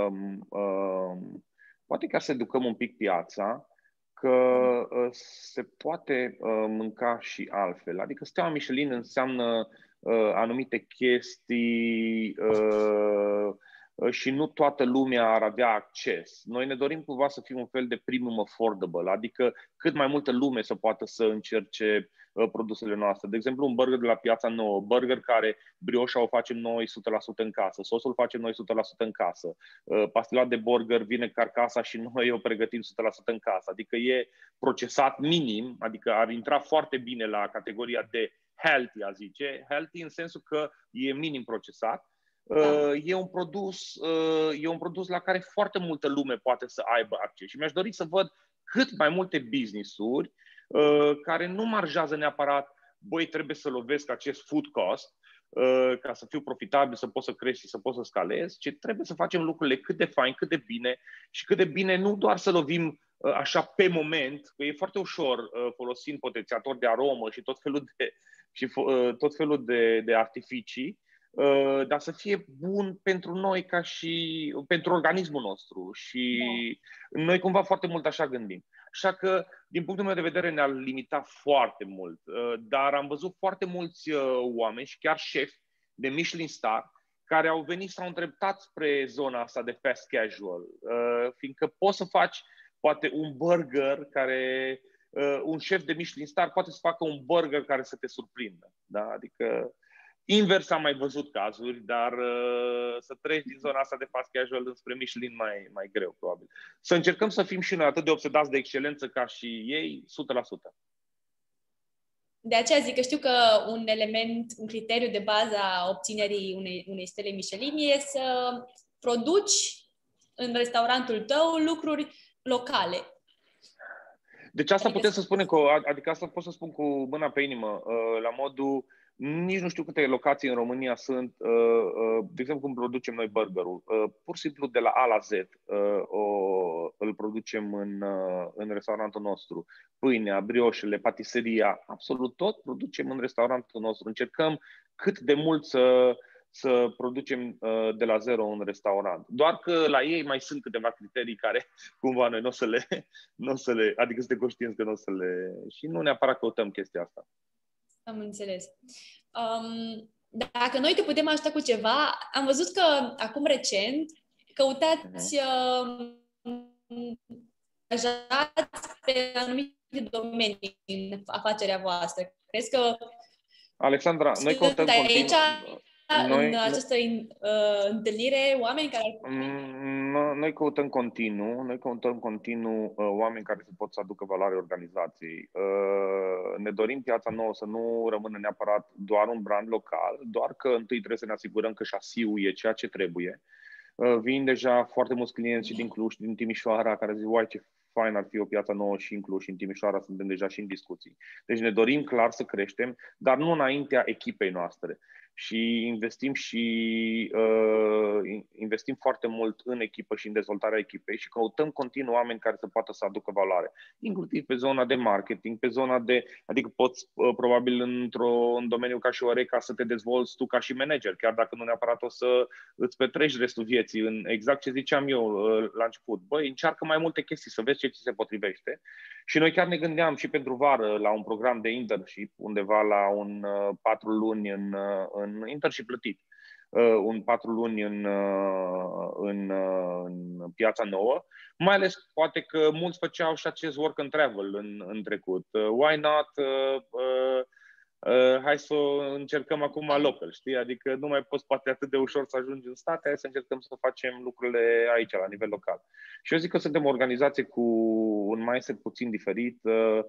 S2: poate ca să educăm un pic piața, că se poate mânca și altfel. Adică steaua Michelin înseamnă anumite chestii și nu toată lumea ar avea acces. Noi ne dorim cumva să fim un fel de premium affordable, adică cât mai multă lume să poată să încerce produsele noastre. De exemplu, un burger de la Piața Nouă, burger care brioșa o facem noi 100% în casă, sosul facem noi 100% în casă, pastila de burger vine carcasa și noi o pregătim 100% în casă. Adică e procesat minim, adică ar intra foarte bine la categoria de healthy, a zice. Healthy în sensul că e minim procesat. E un produs la care foarte multă lume poate să aibă acces. Și mi-aș dori să văd cât mai multe business-uri care nu marjează neapărat, băi, trebuie să lovesc acest food cost ca să fiu profitabil, să pot să crești și să pot să scalez, ci trebuie să facem lucrurile cât de fain, cât de bine și cât de bine nu doar să lovim așa pe moment, că e foarte ușor folosind potențiatori de aromă și tot felul de artificii, dar să fie bun pentru noi ca și pentru organismul nostru. Și noi cumva foarte mult așa gândim. Așa că, din punctul meu de vedere, ne-ar limita foarte mult. Dar am văzut foarte mulți oameni și chiar șefi de Michelin Star care au venit și s-au îndreptat spre zona asta de fast casual. Fiindcă poți să faci poate un burger care... un șef de Michelin Star poate să facă un burger care să te surprindă. Da? Adică invers am mai văzut cazuri, dar să treci din zona asta de fast casual înspre Michelin mai greu, probabil. Să încercăm să fim și noi atât de obsedați de excelență ca și ei, 100%.
S1: De aceea zic că știu că un criteriu de bază a obținerii unei stele Michelin e să produci în restaurantul tău lucruri locale.
S2: Deci asta putem să spunem, adică asta pot să spun cu mâna pe inimă, la modul, nici nu știu câte locații în România sunt, de exemplu cum producem noi burgerul, pur și simplu de la A la Z îl producem în restaurantul nostru. Pâinea, brioșele, patiseria, absolut tot producem în restaurantul nostru. Încercăm cât de mult să producem de la zero un restaurant. Doar că la ei mai sunt câteva criterii care cumva noi nu o să le, adică suntem conștienți că nu o să le... Și nu neapărat căutăm chestia asta. Am
S1: înțeles. Dacă noi te putem ajuta cu ceva, am văzut că acum recent căutați angajați pe anumite domenii în afacerea voastră. Crezi că
S2: Alexandra, noi căutăm
S1: aici în această întâlnire oameni care...
S2: Noi căutăm continuu oameni care să pot să aducă valoare organizației. Ne dorim Piața Nouă să nu rămână neapărat doar un brand local, doar că întâi trebuie să ne asigurăm că șasiul e ceea ce trebuie. Vin deja foarte mulți clienți și din Cluj, din Timișoara, care zic, uai, ce fain ar fi o Piață Nouă și în Cluj și în Timișoara, suntem deja și în discuții. Deci ne dorim clar să creștem, dar nu înaintea echipei noastre. Și investim foarte mult în echipă și în dezvoltarea echipei și căutăm continuu oameni care să poată să aducă valoare, inclusiv pe zona de marketing, pe zona de, adică poți probabil în domeniul ca și Oreca să te dezvolți tu ca și manager, chiar dacă nu neapărat o să îți petreci restul vieții în exact ce ziceam eu la început. Băi, încearcă mai multe chestii să vezi ce ți se potrivește. Și noi chiar ne gândeam și pentru vară la un program de internship, undeva la 4 luni în internship plătit, 4 luni în Piața Nouă, mai ales poate că mulți făceau și acest work and travel în trecut. Why not? Hai să încercăm acum local, știi? Adică nu mai poți poate atât de ușor să ajungi în state, hai să încercăm să facem lucrurile aici, la nivel local. Și eu zic că suntem o organizație cu un mindset puțin diferit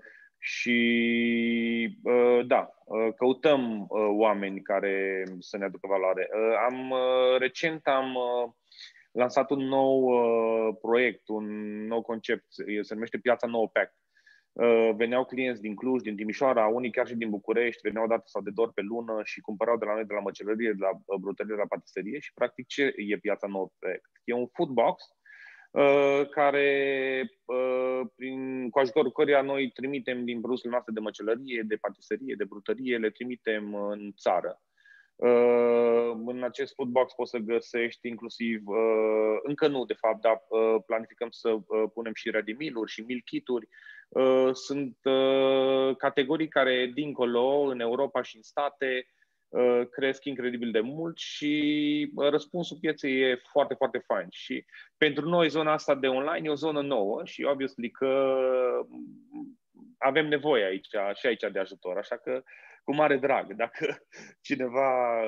S2: și da, căutăm oameni care să ne aducă valoare. Recent am lansat un nou proiect, un nou concept, se numește Piața Nouă Pact. Veneau clienți din Cluj, din Timișoara, unii chiar și din București, veneau o dată sau de 2 ori pe lună și cumpărau de la noi, de la măcelărie, de la brutărie, de la patiserie și practic ce e Piața Nouă Pact? E un food box care, cu ajutorul căruia noi trimitem din produsele noastre de măcelărie, de patiserie, de brutărie, le trimitem în țară. În acest food box poți să găsești inclusiv, încă nu de fapt, dar planificăm să punem și ready meal-uri și meal kit-uri. Sunt categorii care dincolo, în Europa și în state, cresc incredibil de mult și răspunsul pieței e foarte, foarte fain. Și pentru noi zona asta de online e o zonă nouă și obviously că avem nevoie aici și aici de ajutor. Așa că cu mare drag, dacă cineva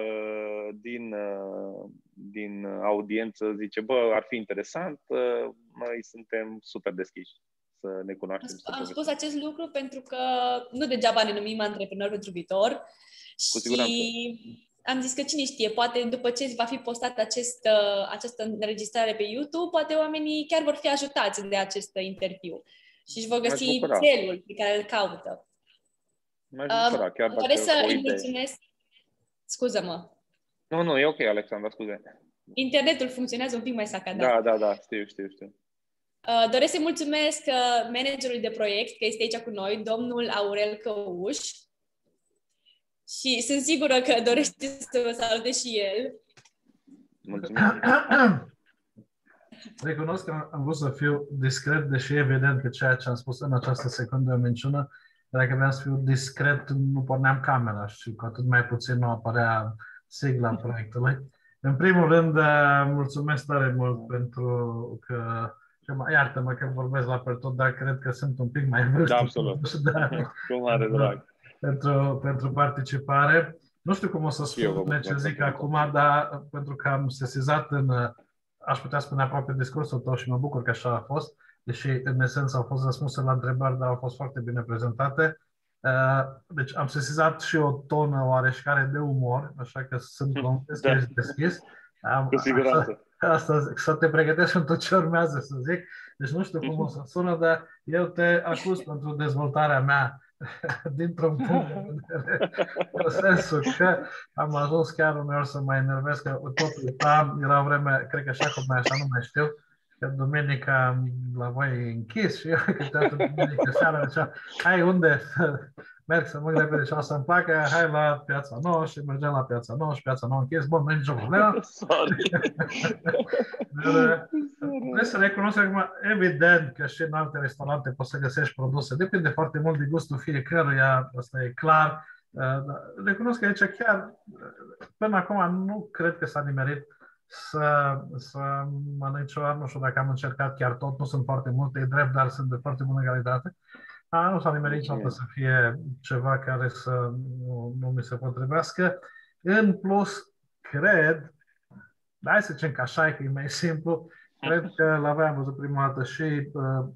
S2: din audiență zice, bă, ar fi interesant, noi suntem super deschiși să ne cunoaștem.
S1: Am spus acest lucru pentru că nu degeaba ne numim antreprenori pentru viitor. Și am zis că cine știe, poate după ce va fi postat această înregistrare pe YouTube, poate oamenii chiar vor fi ajutați de acest interviu. și își vor găsi
S2: bucura.
S1: țelul pe care îl caută.
S2: M-aș bucura, chiar dacă
S1: doresc să
S2: o
S1: îi
S2: idee.
S1: mulțumesc. Scuză-mă.
S2: Nu, e ok, Alexandra, scuze.
S1: Internetul funcționează un pic mai sacadat.
S2: Da, știu.
S1: Doresc să-i mulțumesc managerului de proiect, că este aici cu noi, domnul Aurel Căuș. Și sunt sigură că dorește să vă salute și el.
S2: Mulțumim.
S3: Recunosc că am vrut să fiu discret, deși evident că ceea ce am spus în această secundă e o minciună. Dacă vreau să fiu discret, nu porneam camera și cu atât mai puțin nu apărea sigla proiectului. În primul rând, mulțumesc tare mult pentru că, iartă-mă că vorbesc la pe tot, dar cred că sunt un pic mai vârstic.
S2: Da, absolut. Cu mare drag.
S3: Pentru participare. Nu știu cum o să spun ce zic acum, dar pentru că am sesizat aș putea spune aproape discursul tău și mă bucur că așa a fost, deși în esență au fost răspunse la întrebări, dar au fost foarte bine prezentate. Deci am sesizat și o tonă oareșcare de umor, așa că sunt convins că ești deschis.
S2: Cu siguranță.
S3: Asta zic, să te pregătești pentru ce urmează să zic. Deci nu știu cum o să sună, dar eu te acuz pentru dezvoltarea mea dintr-un punct de vedere, în sensul că am ajuns chiar uneori să mă enervez, că tot uitam, era o vreme, cred că și acum așa, nu mai știu, că duminica la voi e închis și eu câteodată duminică seara ziceam, hai unde merg să mă repede și o să-mi placă, hai la Piața Nouă și mergem la Piața Nouă și Piața Nouă închis, bun, nu e nicio problemă. Trebuie să recunosc acum, evident că și în alte restaurante poți să găsești produse, depinde foarte mult de gustul fiecăruia, asta e clar. Recunosc că aici chiar, până acum, nu cred că s-a nimerit să mănânc ceva, nu știu dacă am încercat chiar tot, nu sunt foarte multe, e drept, dar sunt de foarte bună calitate. Nu s-a nimerit niciodată să fie ceva care să nu mi se potrivească. În plus, cred, hai să zicem că așa e, că e mai simplu, cred că l-aveam văzut prima dată și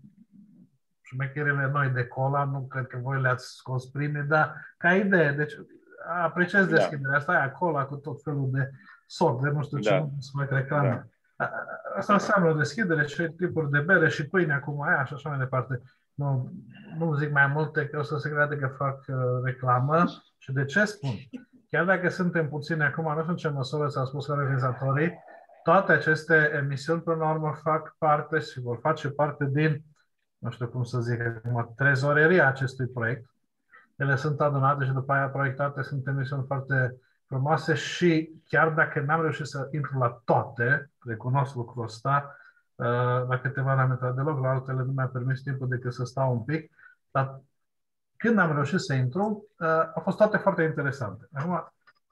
S3: șmecherile noi de cola, nu cred că voi le-ați scos primii, dar ca idee, deci apreciez deschiderea asta, aia cola cu tot felul de sort, de nu știu ce, nu să fac reclamă. Asta înseamnă deschidere și tipuri de bere și pâine acum aia și așa mai departe. Nu zic mai multe că o să se crede că fac reclamă. Și de ce spun? Chiar dacă suntem puțini acum, nu știu în ce măsură ți-au spus organizatorii, toate aceste emisiuni, până la urmă, fac parte și vor face parte din, nu știu cum să zic acum, trezoreria acestui proiect. Ele sunt adunate și după aia proiectate, sunt emisiuni foarte frumoase și chiar dacă n-am reușit să intru la toate, recunosc lucrul ăsta, la câteva n-am intrat deloc, la altele nu mi-a permis timpul decât să stau un pic, dar când am reușit să intru, au fost toate foarte interesante. Acum,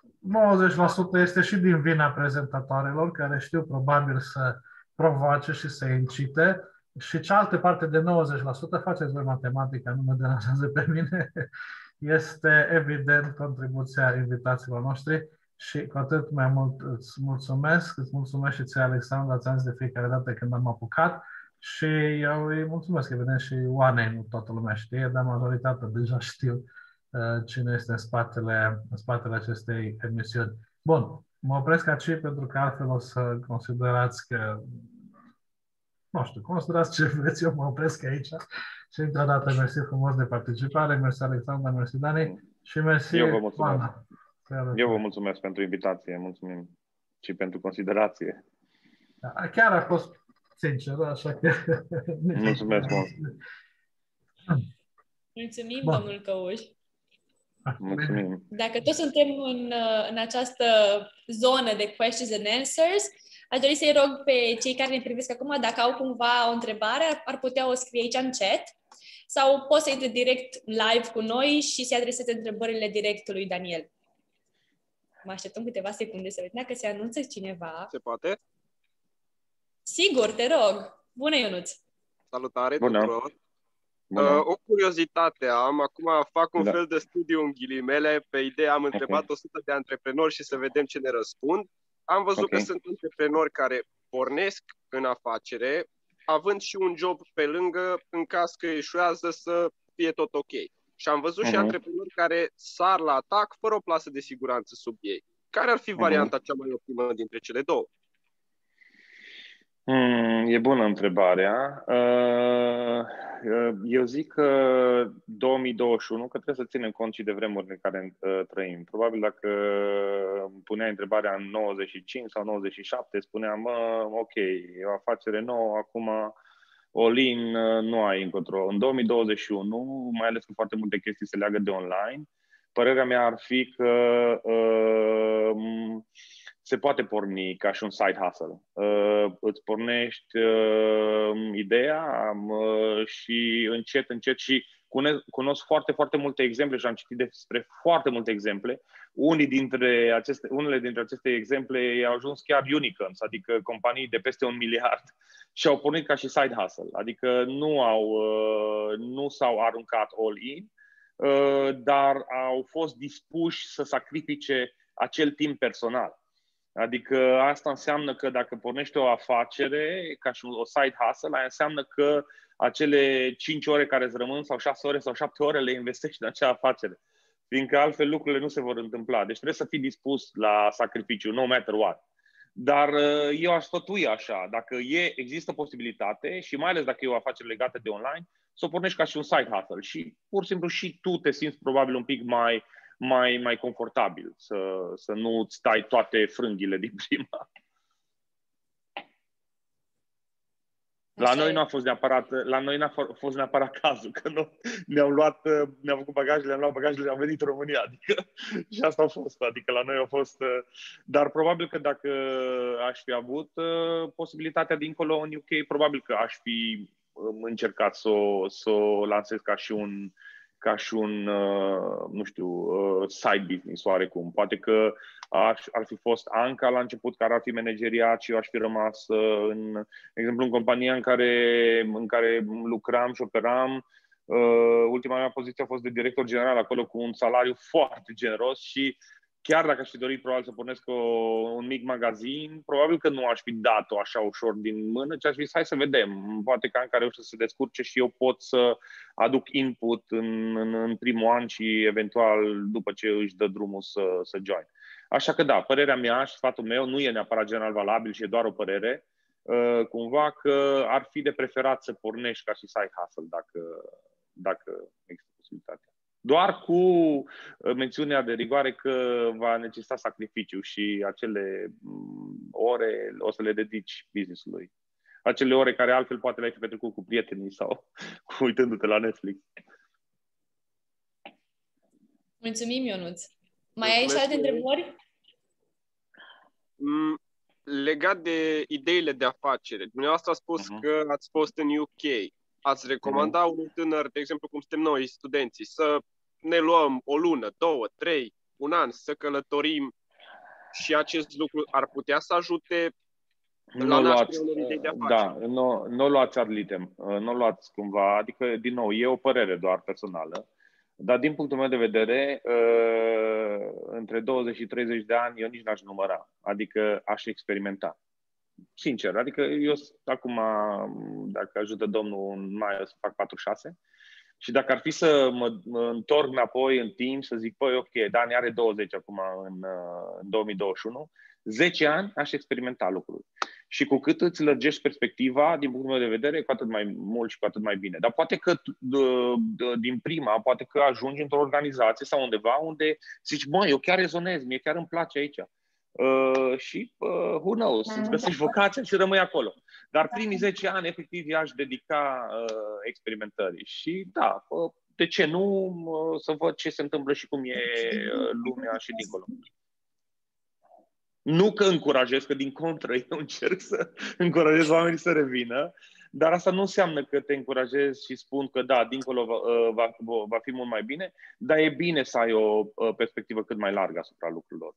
S3: 90% este și din vina prezentatoarelor, care știu probabil să provoace și să incite, și cealaltă parte de 90%, faceți voi matematica, nu mă deranjează pe mine, este evident contribuția invitațiilor noștri și cu atât mai mult îți mulțumesc și ție, Alexandra, ți-am zis de fiecare dată când am apucat și eu îi mulțumesc, evident, și Oanei, nu toată lumea știe, dar majoritatea deja știu cine este în spatele acestei emisiuni. Bun, mă opresc aici pentru că altfel o să considerați că, nu știu, considerați ce vreți, eu mă opresc aici și încă o dată mersi frumos de participare, mersi Alexandra, mersi Dani și mersi Oana.
S2: Eu vă mulțumesc pentru invitație, mulțumim și pentru considerație.
S3: Da, chiar a fost sincer, așa că...
S2: Mulțumesc mult!
S1: Mulțumim, domnul Căuș!
S2: Mulțumim!
S1: Dacă toți suntem în această zonă de questions and answers, aș dori să-i rog pe cei care ne privesc acum, dacă au cumva o întrebare, ar putea o scrie aici în chat sau pot să intre direct live cu noi și să adreseze întrebările direct lui Daniel. Mă așteptăm câteva secunde să vedem dacă se anunță cineva.
S4: Se poate?
S1: Sigur, te rog. Bună, Ionuț!
S4: Salutare
S2: Bună.
S4: tuturor!
S2: Bună.
S4: O curiozitate am, acum fac un fel de studiu în ghilimele, pe ideea am întrebat 100 de antreprenori și să vedem ce ne răspund. Am văzut că sunt antreprenori care pornesc în afacere, având și un job pe lângă, în caz că eșuează să fie tot ok. Și am văzut și antreprenori care sar la atac fără o plasă de siguranță sub ei. Care ar fi varianta cea mai optimă dintre cele două?
S2: E bună întrebarea. Eu zic că 2021, că trebuie să ținem cont și de vremurile în care trăim. Probabil dacă puneai întrebarea în 95 sau 97, spuneam, ok, e o afacere nouă, acum all-in nu ai încotro. În 2021, mai ales că foarte multe chestii se leagă de online, părerea mea ar fi că se poate porni ca și un side hustle. Îți pornești ideea și încet și cunosc foarte, foarte multe exemple și am citit despre foarte multe exemple. Unele dintre aceste exemple au ajuns chiar unicorns, adică companii de peste 1 miliard și au pornit ca și side hustle. Adică nu s-au aruncat all-in, dar au fost dispuși să sacrifice acel timp personal. Adică asta înseamnă că dacă pornești o afacere ca și o side hustle, aia înseamnă că acele 5 ore care îți rămân sau 6 ore sau 7 ore le investești în acea afacere. Fiindcă altfel lucrurile nu se vor întâmpla. Deci trebuie să fii dispus la sacrificiu, no matter what. Dar eu aș sfătui așa, dacă există posibilitate și mai ales dacă e o afacere legată de online, să o pornești ca și un side hustle și pur și simplu și tu te simți probabil un pic mai confortabil, să nu îți tai toate frânghile din prima. La noi n-a fost neapărat cazul, că ne-am făcut bagajele, am luat bagajele, am venit în România, adică și asta a fost, adică la noi a fost, dar probabil că dacă aș fi avut posibilitatea dincolo în UK, probabil că aș fi încercat să o lansez ca și un nu știu, side business oarecum. Poate că ar fi fost Anca la început, care ar fi manageriat și eu aș fi rămas de exemplu, în compania în care lucram și operam. Ultima mea poziție a fost de director general acolo cu un salariu foarte generos și chiar dacă aș fi dorit probabil să pornesc un mic magazin, probabil că nu aș fi dat-o așa ușor din mână, ci aș fi zis, hai să vedem. Poate că Anca reușește să se descurce și eu pot să aduc input în primul an și eventual după ce își dă drumul să join. Așa că da, părerea mea și sfatul meu nu e neapărat general valabil și e doar o părere, cumva că ar fi de preferat să pornești ca și side hustle dacă există posibilitatea. Doar cu mențiunea de rigoare că va necesita sacrificiu și acele ore o să le dedici business-ului. Acele ore care altfel poate le-ai fi petrecut cu prietenii sau uitându-te la Netflix.
S1: Mulțumim, Ionuț. Mai ai și alte întrebări?
S4: Legat de ideile de afacere, dumneavoastră a spus că ați fost în UK. Ați recomanda unui tânăr, de exemplu, cum suntem noi, studenții, să ne luăm o lună, 2, 3, un an, să călătorim și acest lucru ar putea să ajute la nașterea unor idei de afaceri?
S2: Da, nu luați ad litem, nu luați cumva, adică, din nou, e o părere doar personală, dar din punctul meu de vedere, între 20 și 30 de ani, eu nici n-aș număra, adică aș experimenta. Sincer, adică eu acum, dacă ajută Domnul în mai, o să fac 46 și dacă ar fi să mă întorc înapoi în timp, să zic, păi, ok, Dani are 20 acum în 2021, 10 ani aș experimenta lucruri. Și cu cât îți lărgești perspectiva, din punctul meu de vedere, cu atât mai mult și cu atât mai bine. Dar poate că din prima, poate că ajungi într-o organizație sau undeva unde zici, mă, eu chiar rezonez, mie chiar îmi place aici. Și who knows, îți găsești vocația și rămâi acolo. Dar primii 10 ani, efectiv, i-aș dedica experimentării. Și da, de ce nu să văd ce se întâmplă și cum e lumea și dincolo. Nu că încurajez, că din contră eu încerc să încurajez oamenii să revină, dar asta nu înseamnă că te încurajez și spun că da, dincolo va fi mult mai bine, dar e bine să ai o perspectivă cât mai largă asupra lucrurilor.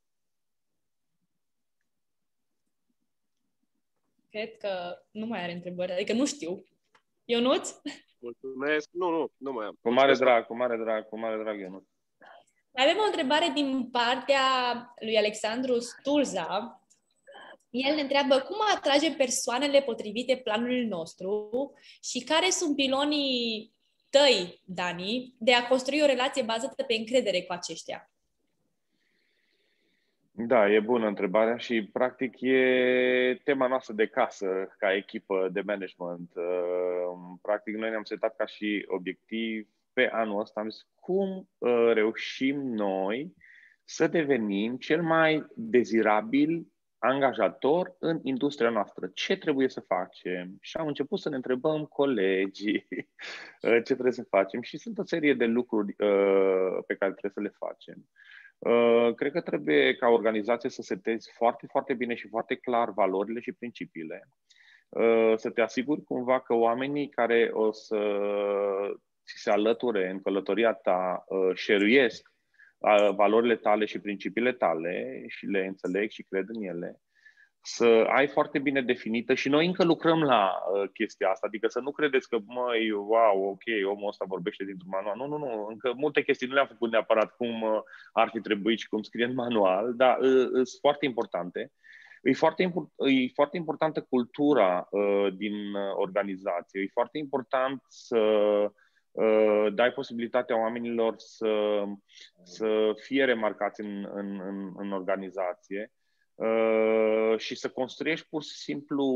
S1: Cred că nu mai are întrebări, adică nu știu. Ionuț?
S4: Mulțumesc. Nu mai am.
S2: Cu mare drag, Ionuț.
S1: Avem o întrebare din partea lui Alexandru Sturza. El ne întreabă cum atrage persoanele potrivite planului nostru și care sunt pilonii tăi, Dani, de a construi o relație bazată pe încredere cu aceștia.
S2: Da, e bună întrebarea și practic e tema noastră de casă ca echipă de management. Practic noi ne-am setat ca și obiectiv pe anul ăsta, am zis cum reușim noi să devenim cel mai dezirabil angajator în industria noastră. Ce trebuie să facem? Și am început să ne întrebăm colegii ce trebuie să facem și sunt o serie de lucruri pe care trebuie să le facem. Cred că trebuie ca organizație să setezi foarte, foarte bine și foarte clar valorile și principiile. Să te asiguri cumva că oamenii care o să ți se alăture în călătoria ta share-uiesc valorile tale și principiile tale și le înțeleg și cred în ele. Să ai foarte bine definită și noi încă lucrăm la chestia asta, adică să nu credeți că, măi, wow, ok, omul ăsta vorbește dintr-un manual. Nu, nu, nu, încă multe chestii nu le-am făcut neapărat cum ar fi trebuit și cum scrie în manual, dar sunt foarte importante. E foarte importantă cultura din organizație, e foarte important să dai posibilitatea oamenilor să fie remarcați în organizație. Și să construiești pur și simplu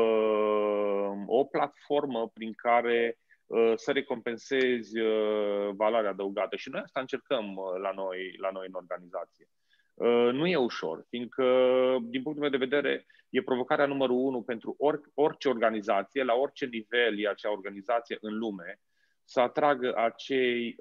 S2: o platformă prin care să recompensezi valoarea adăugată. Și noi asta încercăm la noi în organizație. Nu e ușor, fiindcă, din punctul meu de vedere, e provocarea numărul 1 pentru orice organizație, la orice nivel e acea organizație în lume, să atragă acei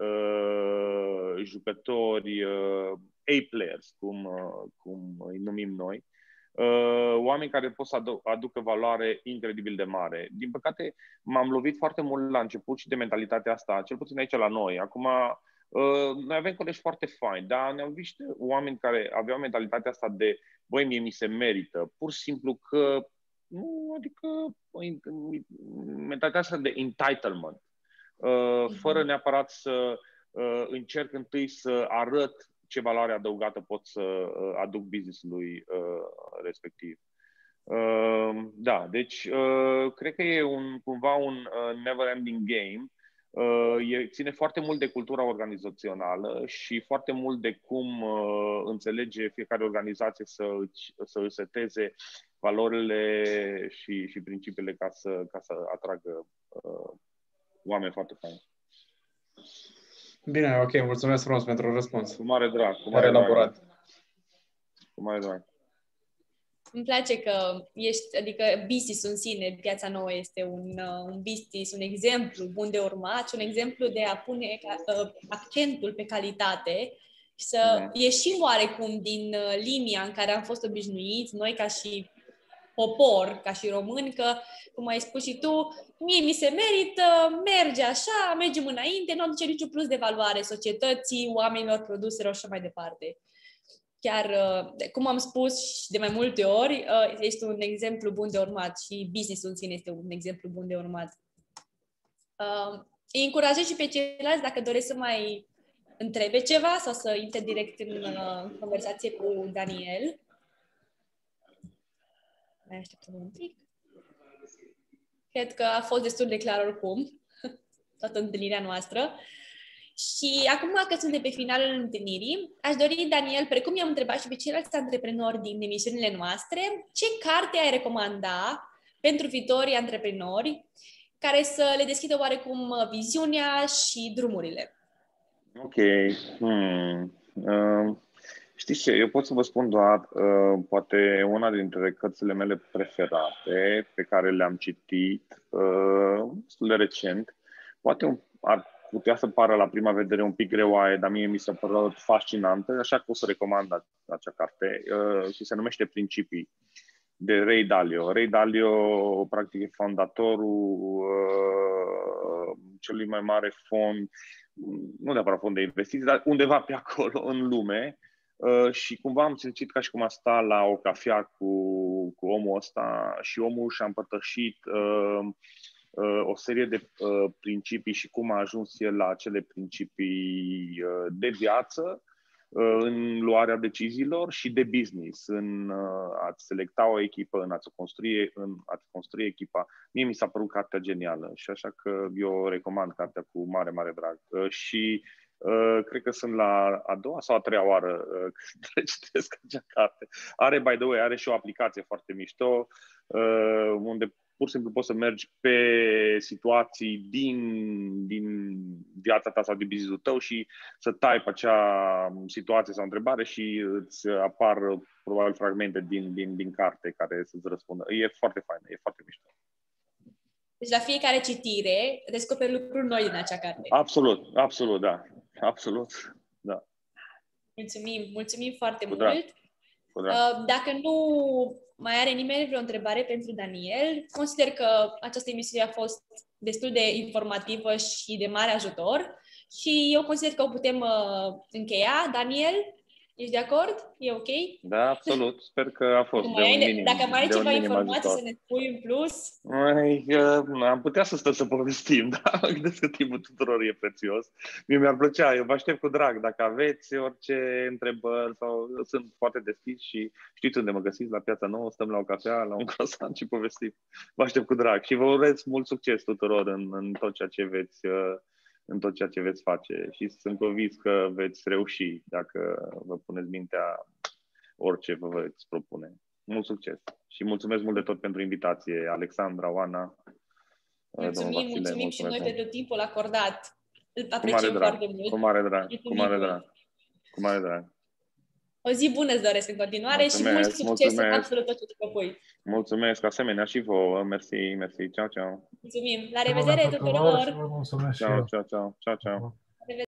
S2: jucători A-players, cum îi numim noi, oameni care pot să aducă valoare incredibil de mare. Din păcate, m-am lovit foarte mult la început și de mentalitatea asta, cel puțin aici la noi. Acum, noi avem colegi foarte faini, dar ne-am văzut oameni care aveau mentalitatea asta de, băi, mie mi se merită, pur și simplu că, nu, adică mentalitatea asta de entitlement, fără neapărat să încerc întâi să arăt ce valoare adăugată pot să aduc business-ului respectiv. Da, deci cred că e cumva un never-ending game. Ține foarte mult de cultura organizațională și foarte mult de cum înțelege fiecare organizație să își seteze valorile și principiile ca să atragă oameni foarte faini.
S5: Bine, ok, mulțumesc frumos pentru răspuns.
S2: Cu mare drag. Cu mare drag.
S1: Îmi place că adică business în sine, Piața Nouă este un business, un exemplu bun de urmat și un exemplu de a pune accentul pe calitate și să ieșim oarecum din linia în care am fost obișnuiți, noi ca și popor, ca și români, că, cum ai spus și tu, mie mi se merită, merge așa, mergem înainte, nu aduce niciun plus de valoare societății, oamenilor, produselor și așa mai departe. Chiar, cum am spus de mai multe ori, este un exemplu bun de urmat și business-ul în sine este un exemplu bun de urmat. Îi încurajez și pe ceilalți dacă doresc să mai întrebe ceva sau să intre direct în conversație cu Daniel. Mai așteptăm un pic. Cred că a fost destul de clar oricum toată întâlnirea noastră. Și acum că suntem pe finalul întâlnirii, aș dori, Daniel, precum i-am întrebat și pe ceilalți antreprenori din emisiunile noastre, ce carte ai recomanda pentru viitorii antreprenori care să le deschidă oarecum viziunea și drumurile?
S2: Ok. Știți ce? Eu pot să vă spun doar poate una dintre cărțile mele preferate pe care le-am citit destul de recent. Poate ar putea să pară la prima vedere un pic greoaie, dar mie mi s-a părut fascinantă, așa că o să recomand acea carte și se numește Principii, de Ray Dalio. Ray Dalio, practic, e fondatorul celui mai mare fond, nu neapărat fond de investiții, dar undeva pe acolo în lume. Și cumva am simțit ca și cum a sta la o cafea cu omul ăsta și omul și-a împărtășit o serie de principii și cum a ajuns el la acele principii de viață, în luarea deciziilor și de business, în a-ți selecta o echipă, în a-ți construi echipa. Mie mi s-a părut cartea genială și așa că eu recomand cartea cu mare, mare drag. Și Cred că sunt la a doua sau a treia oară când citesc acea carte. By the way, are și o aplicație foarte mișto, unde pur și simplu poți să mergi pe situații din viața ta sau din business-ul tău și să type acea situație sau întrebare și îți apar probabil fragmente din carte care să-ți răspundă. E foarte fain, e foarte mișto.
S1: Deci la fiecare citire descoperi lucruri noi din acea carte.
S2: Absolut, da. Absolut, da.
S1: Mulțumim foarte mult. Dacă nu mai are nimeni vreo întrebare pentru Daniel, consider că această emisiune a fost destul de informativă și de mare ajutor și eu consider că o putem încheia. Daniel, ești de acord? E ok?
S2: Da, absolut. Sper că a fost de un minim.
S1: Dacă mai ai ceva informații să ne spui în plus.
S2: Am putea să stăm să povestim, dar gândesc că timpul tuturor e prețios. Mie mi-ar plăcea, eu vă aștept cu drag. Dacă aveți orice întrebări sau sunt foarte deschis și știți unde mă găsiți, la Piața Nouă, stăm la o cafea, la un croissant și povestim. Vă aștept cu drag și vă urez mult succes tuturor în tot ceea ce veți face și sunt convins că veți reuși dacă vă puneți mintea orice vă veți propune. Mult succes și mulțumesc mult de tot pentru invitație, Alexandra, Oana.
S1: Mulțumim și noi pentru timpul acordat. Îl apreciem foarte mult.
S2: Cu mare drag.
S1: O zi bună îți doresc în continuare și mult succes în absolut tot ce te propui.
S2: Mulțumesc, asemenea și vouă. Mersi. Ciao.
S1: Mulțumim. La revedere tuturor.
S3: Mulțumesc.
S2: Ciao.